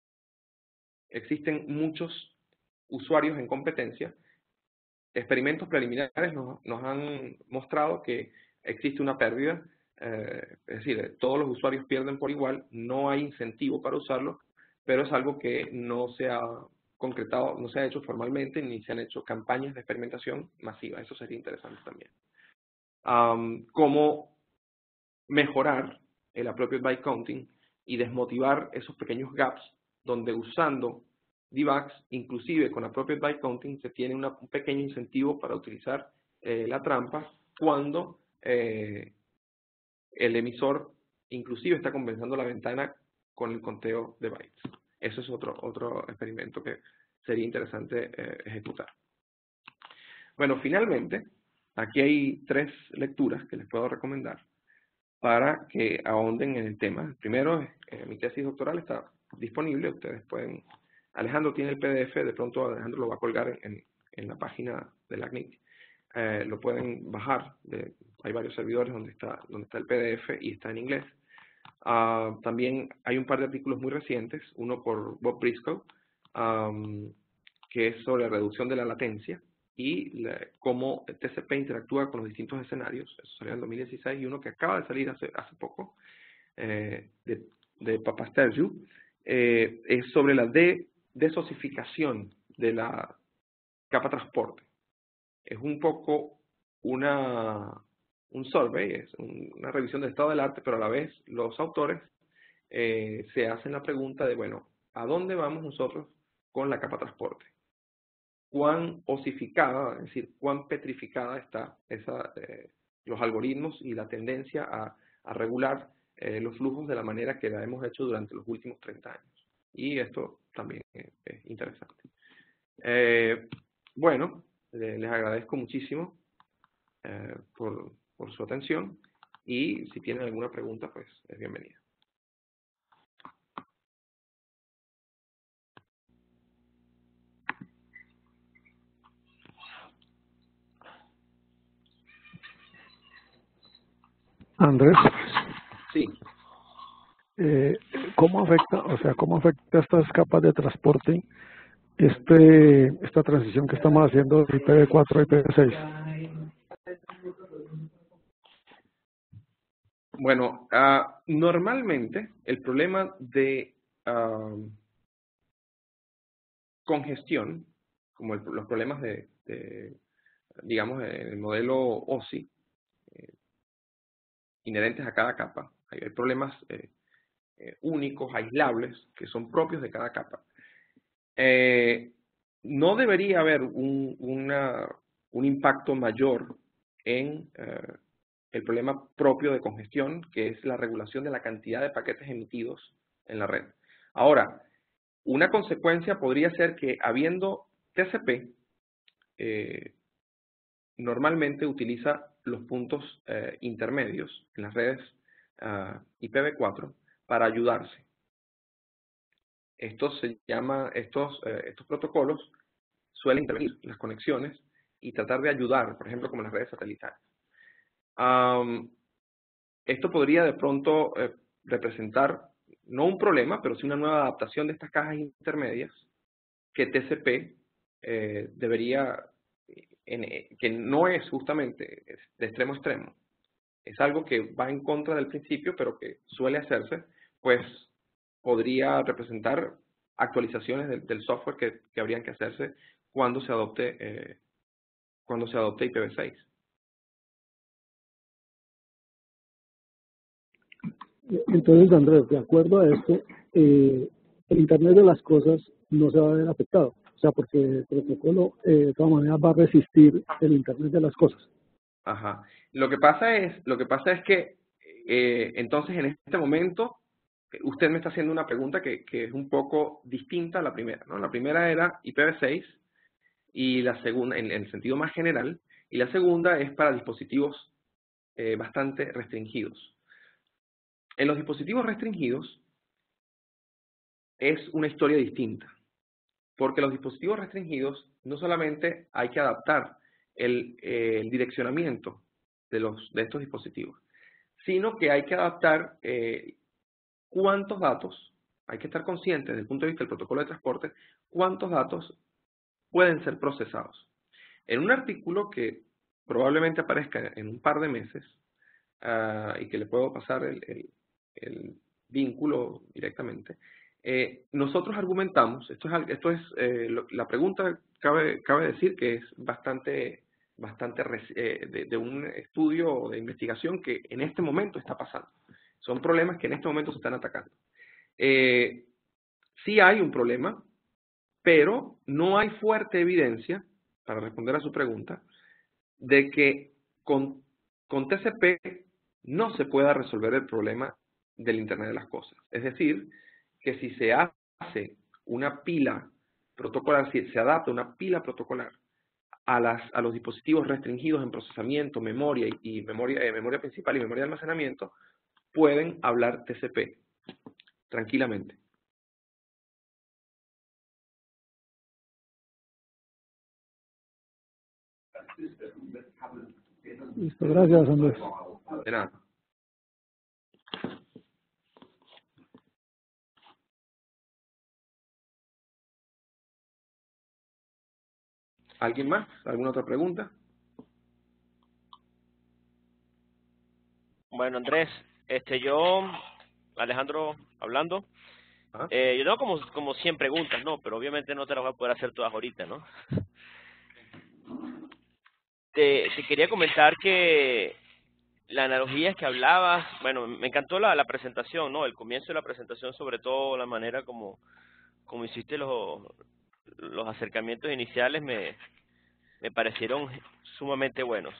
existen muchos usuarios en competencia. Experimentos preliminares nos, nos han mostrado que existe una pérdida, eh, es decir, todos los usuarios pierden por igual, no hay incentivo para usarlo, pero es algo que no se ha concretado, no se ha hecho formalmente, ni se han hecho campañas de experimentación masiva. Eso sería interesante también. Um, cómo mejorar el appropriate byte counting y desmotivar esos pequeños gaps donde usando debugs, inclusive con appropriate byte counting, se tiene una, un pequeño incentivo para utilizar eh, la trampa cuando eh, el emisor inclusive está compensando la ventana con el conteo de bytes. Eso es otro, otro experimento que sería interesante eh, ejecutar. Bueno, finalmente, aquí hay tres lecturas que les puedo recomendar para que ahonden en el tema. Primero, eh, mi tesis doctoral está disponible, ustedes pueden... Alejandro tiene el P D F, de pronto Alejandro lo va a colgar en, en, en la página de la C N I C. Eh, lo pueden bajar, de, hay varios servidores donde está, donde está el P D F y está en inglés. Uh, también hay un par de artículos muy recientes, uno por Bob Briscoe, um, que es sobre la reducción de la latencia y la, cómo T C P interactúa con los distintos escenarios. Eso salió en dos mil dieciséis, y uno que acaba de salir hace, hace poco, eh, de, de Papastergiou, eh, es sobre la de, desosificación de la capa transporte. Es un poco una, un survey, es una revisión del estado del arte, pero a la vez los autores eh, se hacen la pregunta de, bueno, ¿a dónde vamos nosotros con la capa transporte? ¿Cuán osificada, es decir, cuán petrificada está esa, eh, los algoritmos y la tendencia a, a regular eh, los flujos de la manera que la hemos hecho durante los últimos treinta años? Y esto también es, es interesante. Eh, bueno, les agradezco muchísimo eh, por, por su atención, y si tienen alguna pregunta, pues es bienvenida. Andrés, Sí. eh, ¿cómo afecta, o sea, cómo afecta estas capas de transporte este esta transición que estamos haciendo de I P v cuatro a I P v seis? Bueno, uh, normalmente el problema de uh, congestión, como el, los problemas de, de, digamos, el modelo O S I, eh, inherentes a cada capa, hay, hay problemas eh, eh, únicos, aislables, que son propios de cada capa. Eh, no debería haber un, una, un impacto mayor en eh, el problema propio de congestión, que es la regulación de la cantidad de paquetes emitidos en la red. Ahora, una consecuencia podría ser que habiendo T C P, eh, normalmente utiliza los puntos eh, intermedios en las redes uh, I P v cuatro para ayudarse. Estos, se llama, estos, eh, estos protocolos suelen intervenir en las conexiones y tratar de ayudar, por ejemplo, como en las redes satelitales. Um, esto podría de pronto eh, representar, no un problema, pero sí una nueva adaptación de estas cajas intermedias que T C P eh, debería, en, que no es justamente de extremo a extremo. Es algo que va en contra del principio, pero que suele hacerse, pues podría representar actualizaciones del, del software que, que habrían que hacerse cuando se adopte, eh, cuando se adopte I P v seis. Entonces, Andrés, de acuerdo a esto, eh, el Internet de las cosas no se va a ver afectado. O sea, porque el protocolo eh, de todas maneras va a resistir el Internet de las cosas. Ajá. Lo que pasa es, lo que pasa es que eh, entonces en este momento usted me está haciendo una pregunta que, que es un poco distinta a la primera, ¿no? La primera era I P v seis y la segunda, en, en el sentido más general, y la segunda es para dispositivos eh, bastante restringidos. En los dispositivos restringidos es una historia distinta, porque los dispositivos restringidos no solamente hay que adaptar el, eh, el direccionamiento de, los, de estos dispositivos, sino que hay que adaptar eh, cuántos datos, hay que estar conscientes desde el punto de vista del protocolo de transporte, cuántos datos pueden ser procesados. En un artículo que probablemente aparezca en un par de meses, uh, y que le puedo pasar el, el, el vínculo directamente, eh, nosotros argumentamos, esto es, esto es eh, lo, la pregunta cabe, cabe decir que es bastante, bastante eh, de, de un estudio de investigación que en este momento está pasando. Son problemas que en este momento se están atacando. Eh, sí hay un problema, pero no hay fuerte evidencia, para responder a su pregunta, de que con, con T C P no se pueda resolver el problema del Internet de las Cosas. Es decir, que si se hace una pila protocolar, si se adapta una pila protocolar a, las, a los dispositivos restringidos en procesamiento, memoria y, y memoria, eh, memoria principal y memoria de almacenamiento, pueden hablar T C P tranquilamente. Listo, gracias, Andrés. De nada. ¿Alguien más? ¿Alguna otra pregunta? Bueno, Andrés, este yo, Alejandro hablando, ¿Ah? eh, yo tengo como, como cien preguntas, ¿no? Pero obviamente no te las voy a poder hacer todas ahorita, ¿no? Te, te quería comentar que la analogía que hablabas, bueno, me encantó la, la presentación, ¿no? El comienzo de la presentación, sobre todo la manera como, como hiciste los, los acercamientos iniciales, me, me parecieron sumamente buenos.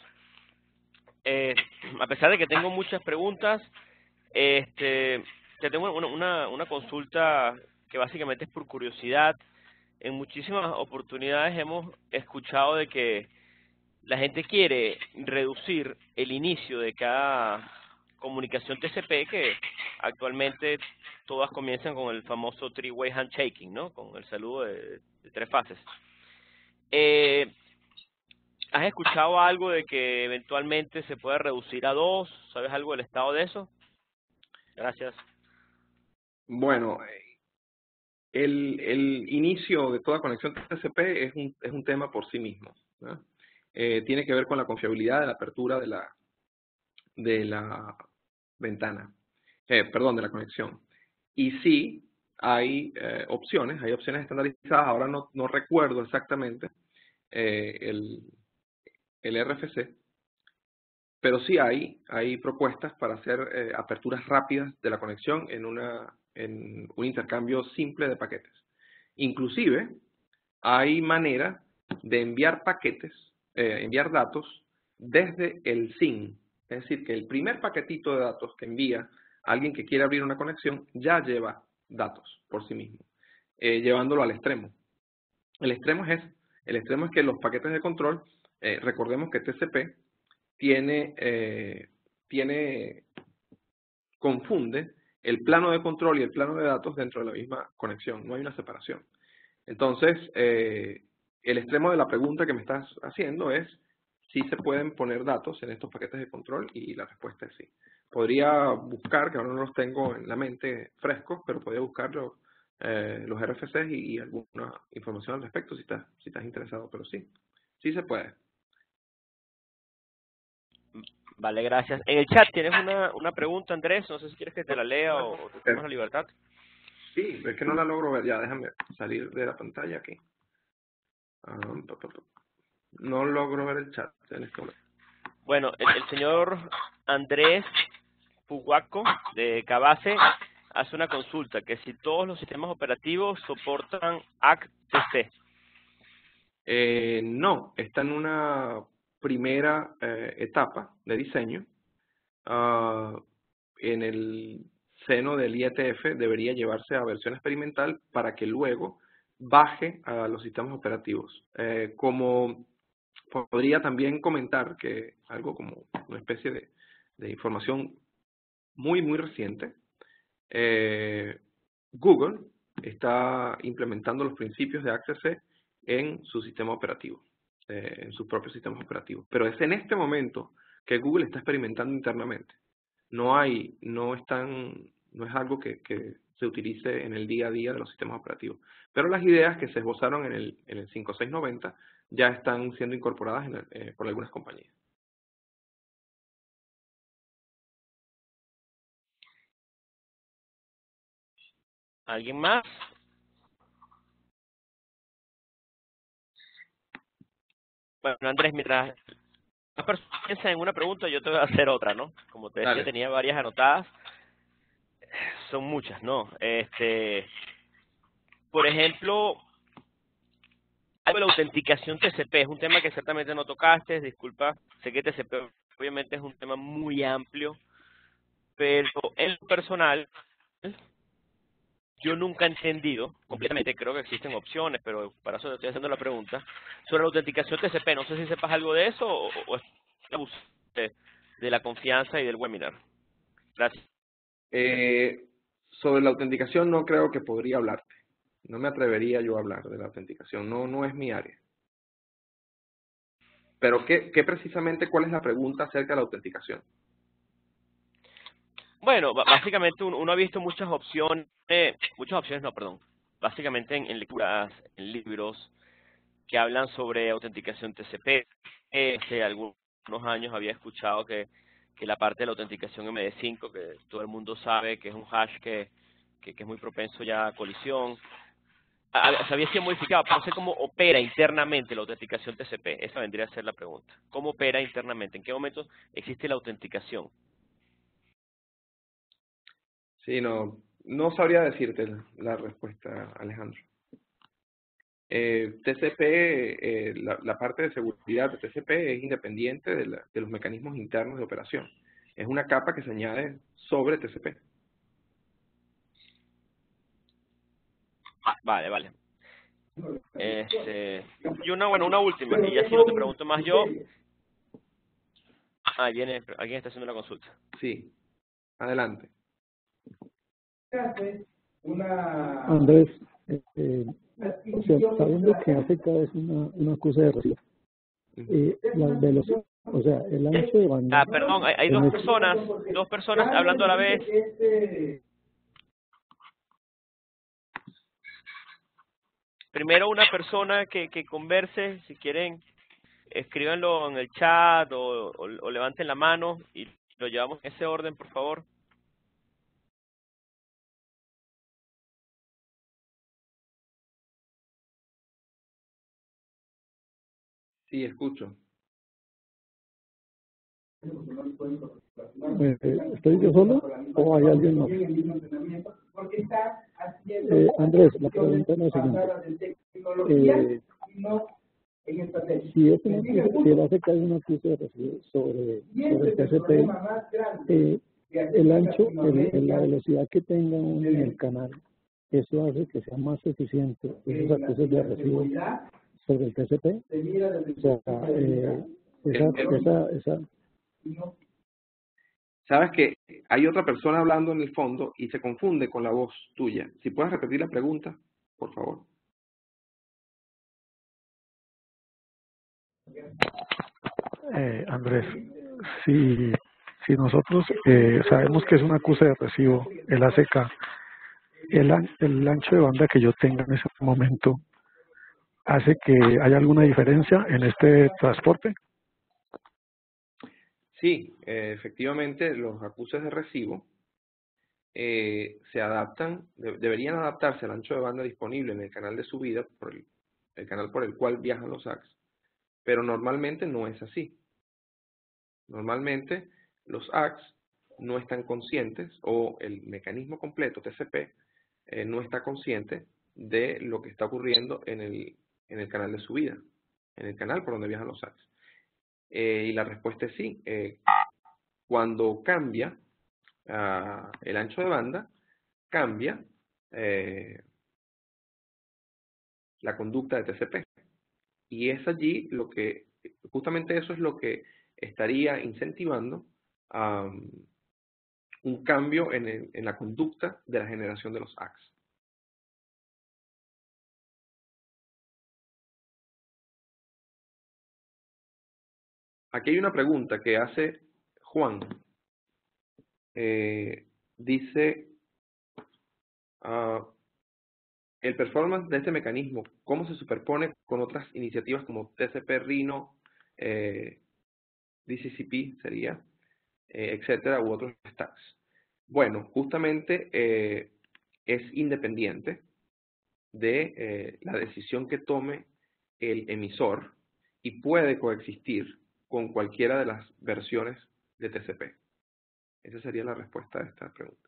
Eh, a pesar de que tengo muchas preguntas, este, te tengo una, una, una consulta que básicamente es por curiosidad. En muchísimas oportunidades hemos escuchado de que la gente quiere reducir el inicio de cada comunicación T C P, que actualmente todas comienzan con el famoso three-way handshaking, ¿no? Con el saludo de, de tres fases. Eh, ¿Has escuchado algo de que eventualmente se puede reducir a dos? ¿Sabes algo del estado de eso? Gracias. Bueno, el, el inicio de toda conexión T C P es un, es un tema por sí mismo, ¿no? Eh, tiene que ver con la confiabilidad de la apertura de la, de la ventana, eh, perdón, de la conexión. Y sí, hay eh, opciones, hay opciones estandarizadas, ahora no, no recuerdo exactamente eh, el, el R F C, pero sí hay, hay propuestas para hacer eh, aperturas rápidas de la conexión en, una, en un intercambio simple de paquetes. Inclusive, hay manera de enviar paquetes, eh, enviar datos desde el S I M. Es decir, que el primer paquetito de datos que envía alguien que quiere abrir una conexión ya lleva datos por sí mismo, eh, llevándolo al extremo. El extremo es, el extremo es que los paquetes de control, eh, recordemos que T C P tiene, eh, tiene, confunde el plano de control y el plano de datos dentro de la misma conexión, no hay una separación. Entonces, eh, el extremo de la pregunta que me estás haciendo es si se pueden poner datos en estos paquetes de control, y la respuesta es sí. Podría buscar, que ahora no los tengo en la mente frescos, pero podría buscar los, eh, los R F Cs y, y alguna información al respecto si estás, si estás interesado, pero sí, sí se puede. Vale, gracias. En el chat tienes una, una pregunta, Andrés, no sé si quieres que te la lea o, o te tomas la libertad. Sí, es que no la logro ver, ya déjame salir de la pantalla aquí. Um, no logro ver el chat en este momento. Bueno, el, el señor Andrés Puguaco de Cabase hace una consulta, que si todos los sistemas operativos soportan A C T C. Eh, no, está en una primera eh, etapa de diseño. Uh, en el seno del I E T F debería llevarse a versión experimental para que luego baje a los sistemas operativos. Eh, como podría también comentar que algo como una especie de, de información muy, muy reciente, eh, Google está implementando los principios de A C T C en su sistema operativo, eh, en sus propios sistemas operativos. Pero es en este momento que Google está experimentando internamente. No hay, no están, no es algo que, que se utilice en el día a día de los sistemas operativos. Pero las ideas que se esbozaron en el, en el cinco seis noventa ya están siendo incorporadas en el, eh, por algunas compañías. ¿Alguien más? Bueno, Andrés, mientras las personas piensan en una pregunta, yo te voy a hacer otra, ¿no? Como te decía, Dale. tenía varias anotadas. Son muchas, ¿no? Este, por ejemplo, algo de la autenticación T C P es un tema que ciertamente no tocaste, disculpa, sé que T C P obviamente es un tema muy amplio, pero en lo personal, yo nunca he entendido completamente, creo que existen opciones, pero para eso te estoy haciendo la pregunta, sobre la autenticación T C P. No sé si sepas algo de eso o, o es abuso de, de la confianza y del webinar. Gracias. Eh, sobre la autenticación no creo que podría hablarte. No me atrevería yo a hablar de la autenticación. No, no es mi área. Pero ¿qué, qué precisamente, cuál es la pregunta acerca de la autenticación? Bueno, básicamente uno, uno ha visto muchas opciones, eh, muchas opciones, no, perdón, básicamente en, en lecturas, en libros que hablan sobre autenticación T C P. Eh, hace algunos años había escuchado que, que la parte de la autenticación M D cinco, que todo el mundo sabe que es un hash que, que, que es muy propenso ya a colisión, a, se había sido modificado, pero no sé cómo opera internamente la autenticación T C P. Esa vendría a ser la pregunta. ¿Cómo opera internamente? ¿En qué momento existe la autenticación? Sí, no, no sabría decirte la, la respuesta, Alejandro. Eh, T C P, eh, la, la parte de seguridad de T C P es independiente de, la, de los mecanismos internos de operación. Es una capa que se añade sobre T C P. Vale, vale. Este, y una, bueno, una última, y ya si no te pregunto más yo. Ah, viene, alguien está haciendo una consulta. Sí, adelante. Andrés, eh, o sea, sabiendo que A C K es una, una acusa de recibo, eh, las velocidades, o sea, el ancho de banda. Ah, perdón, hay, hay dos personas, dos personas hablando a la vez. Primero una persona que, que converse, si quieren, escríbanlo en el chat o, o, o levanten la mano y lo llevamos en ese orden, por favor. Sí, escucho. Eh, ¿Estoy yo solo o hay alguien más? Eh, Andrés, la pregunta es la siguiente. Eh, si, es una, si el A C K es una acusa de recibo sobre, sobre el T C P, eh, el ancho, el, la velocidad que tenga uno en el canal, eso hace que sea más eficiente esos acusos de recibo sobre el T C P. O sea, eh, esa, esa, esa, Sabes que hay otra persona hablando en el fondo y se confunde con la voz tuya. Si puedes repetir la pregunta, por favor. Eh, Andrés, si, si nosotros eh, sabemos que es una acusa de recibo, el A C K, el, an- el ancho de banda que yo tenga en ese momento, ¿hace que haya alguna diferencia en este transporte? Sí, eh, efectivamente los acuses de recibo eh, se adaptan, de- deberían adaptarse al ancho de banda disponible en el canal de subida, por el, el canal por el cual viajan los A C S, pero normalmente no es así. Normalmente los A C S no están conscientes, o el mecanismo completo T C P eh, no está consciente de lo que está ocurriendo en el, en el canal de subida, en el canal por donde viajan los A Cs. Eh, y la respuesta es sí. Eh, cuando cambia uh, el ancho de banda, cambia eh, la conducta de T C P. Y es allí lo que, justamente eso es lo que estaría incentivando um, un cambio en, el, en la conducta de la generación de los A C S. Aquí hay una pregunta que hace Juan. Eh, dice, uh, el performance de este mecanismo, ¿cómo se superpone con otras iniciativas como T C P, Rhino, eh, D C C P sería, eh, etcétera, u otros stacks? Bueno, justamente eh, es independiente de eh, la decisión que tome el emisor y puede coexistir con cualquiera de las versiones de T C P. Esa sería la respuesta a esta pregunta.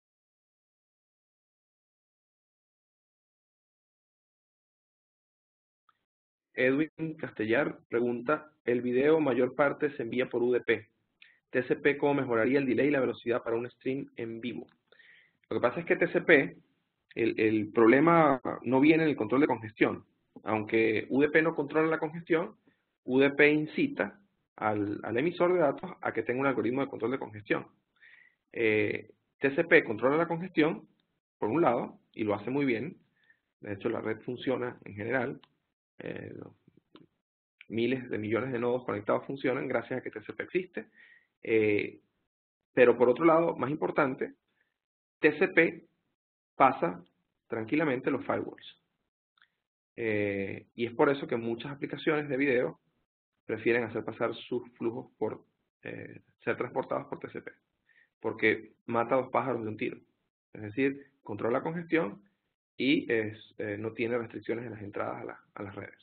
Edwin Castellar pregunta, el video mayor parte se envía por U D P. T C P, ¿cómo mejoraría el delay y la velocidad para un stream en vivo? Lo que pasa es que T C P, el, el problema no viene en el control de congestión. Aunque U D P no controla la congestión, U D P incita al, al emisor de datos a que tenga un algoritmo de control de congestión. Eh, T C P controla la congestión, por un lado, y lo hace muy bien. De hecho, la red funciona en general. Eh, miles de millones de nodos conectados funcionan gracias a que T C P existe. Eh, pero por otro lado, más importante, T C P pasa tranquilamente los firewalls. Eh, y es por eso que muchas aplicaciones de video prefieren hacer pasar sus flujos por eh, ser transportados por T C P. Porque mata a dos pájaros de un tiro. Es decir, controla la congestión y es, eh, no tiene restricciones en las entradas a, la, a las redes.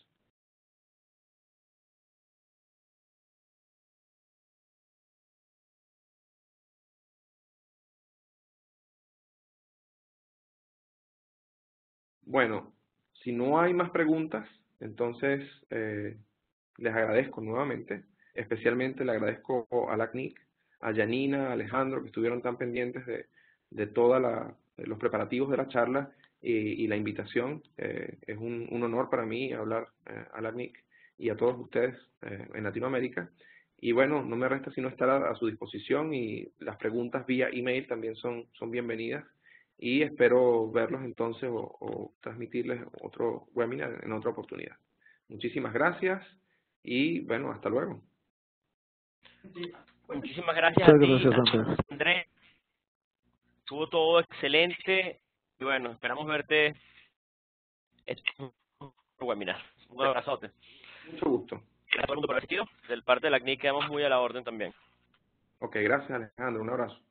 Bueno, si no hay más preguntas, entonces eh, les agradezco nuevamente. Especialmente le agradezco a la C N I C, a Janina, a Alejandro, que estuvieron tan pendientes de, de todos los preparativos de la charla y, y la invitación. Eh, es un, un honor para mí hablar eh, a la C N I C y a todos ustedes eh, en Latinoamérica. Y bueno, no me resta sino estar a, a su disposición, y las preguntas vía email también son, son bienvenidas. Y espero verlos entonces o, o transmitirles otro webinar en otra oportunidad. Muchísimas gracias y bueno, hasta luego. Muchísimas gracias a Muchas ti, gracias, Andrés. Andrés. Estuvo todo excelente y bueno, esperamos verte en un webinar. Un abrazote. Mucho gusto. Gracias a todo el mundo por haber asistido. Del parte de la C N I C quedamos muy a la orden también. Ok, gracias Alejandro. Un abrazo.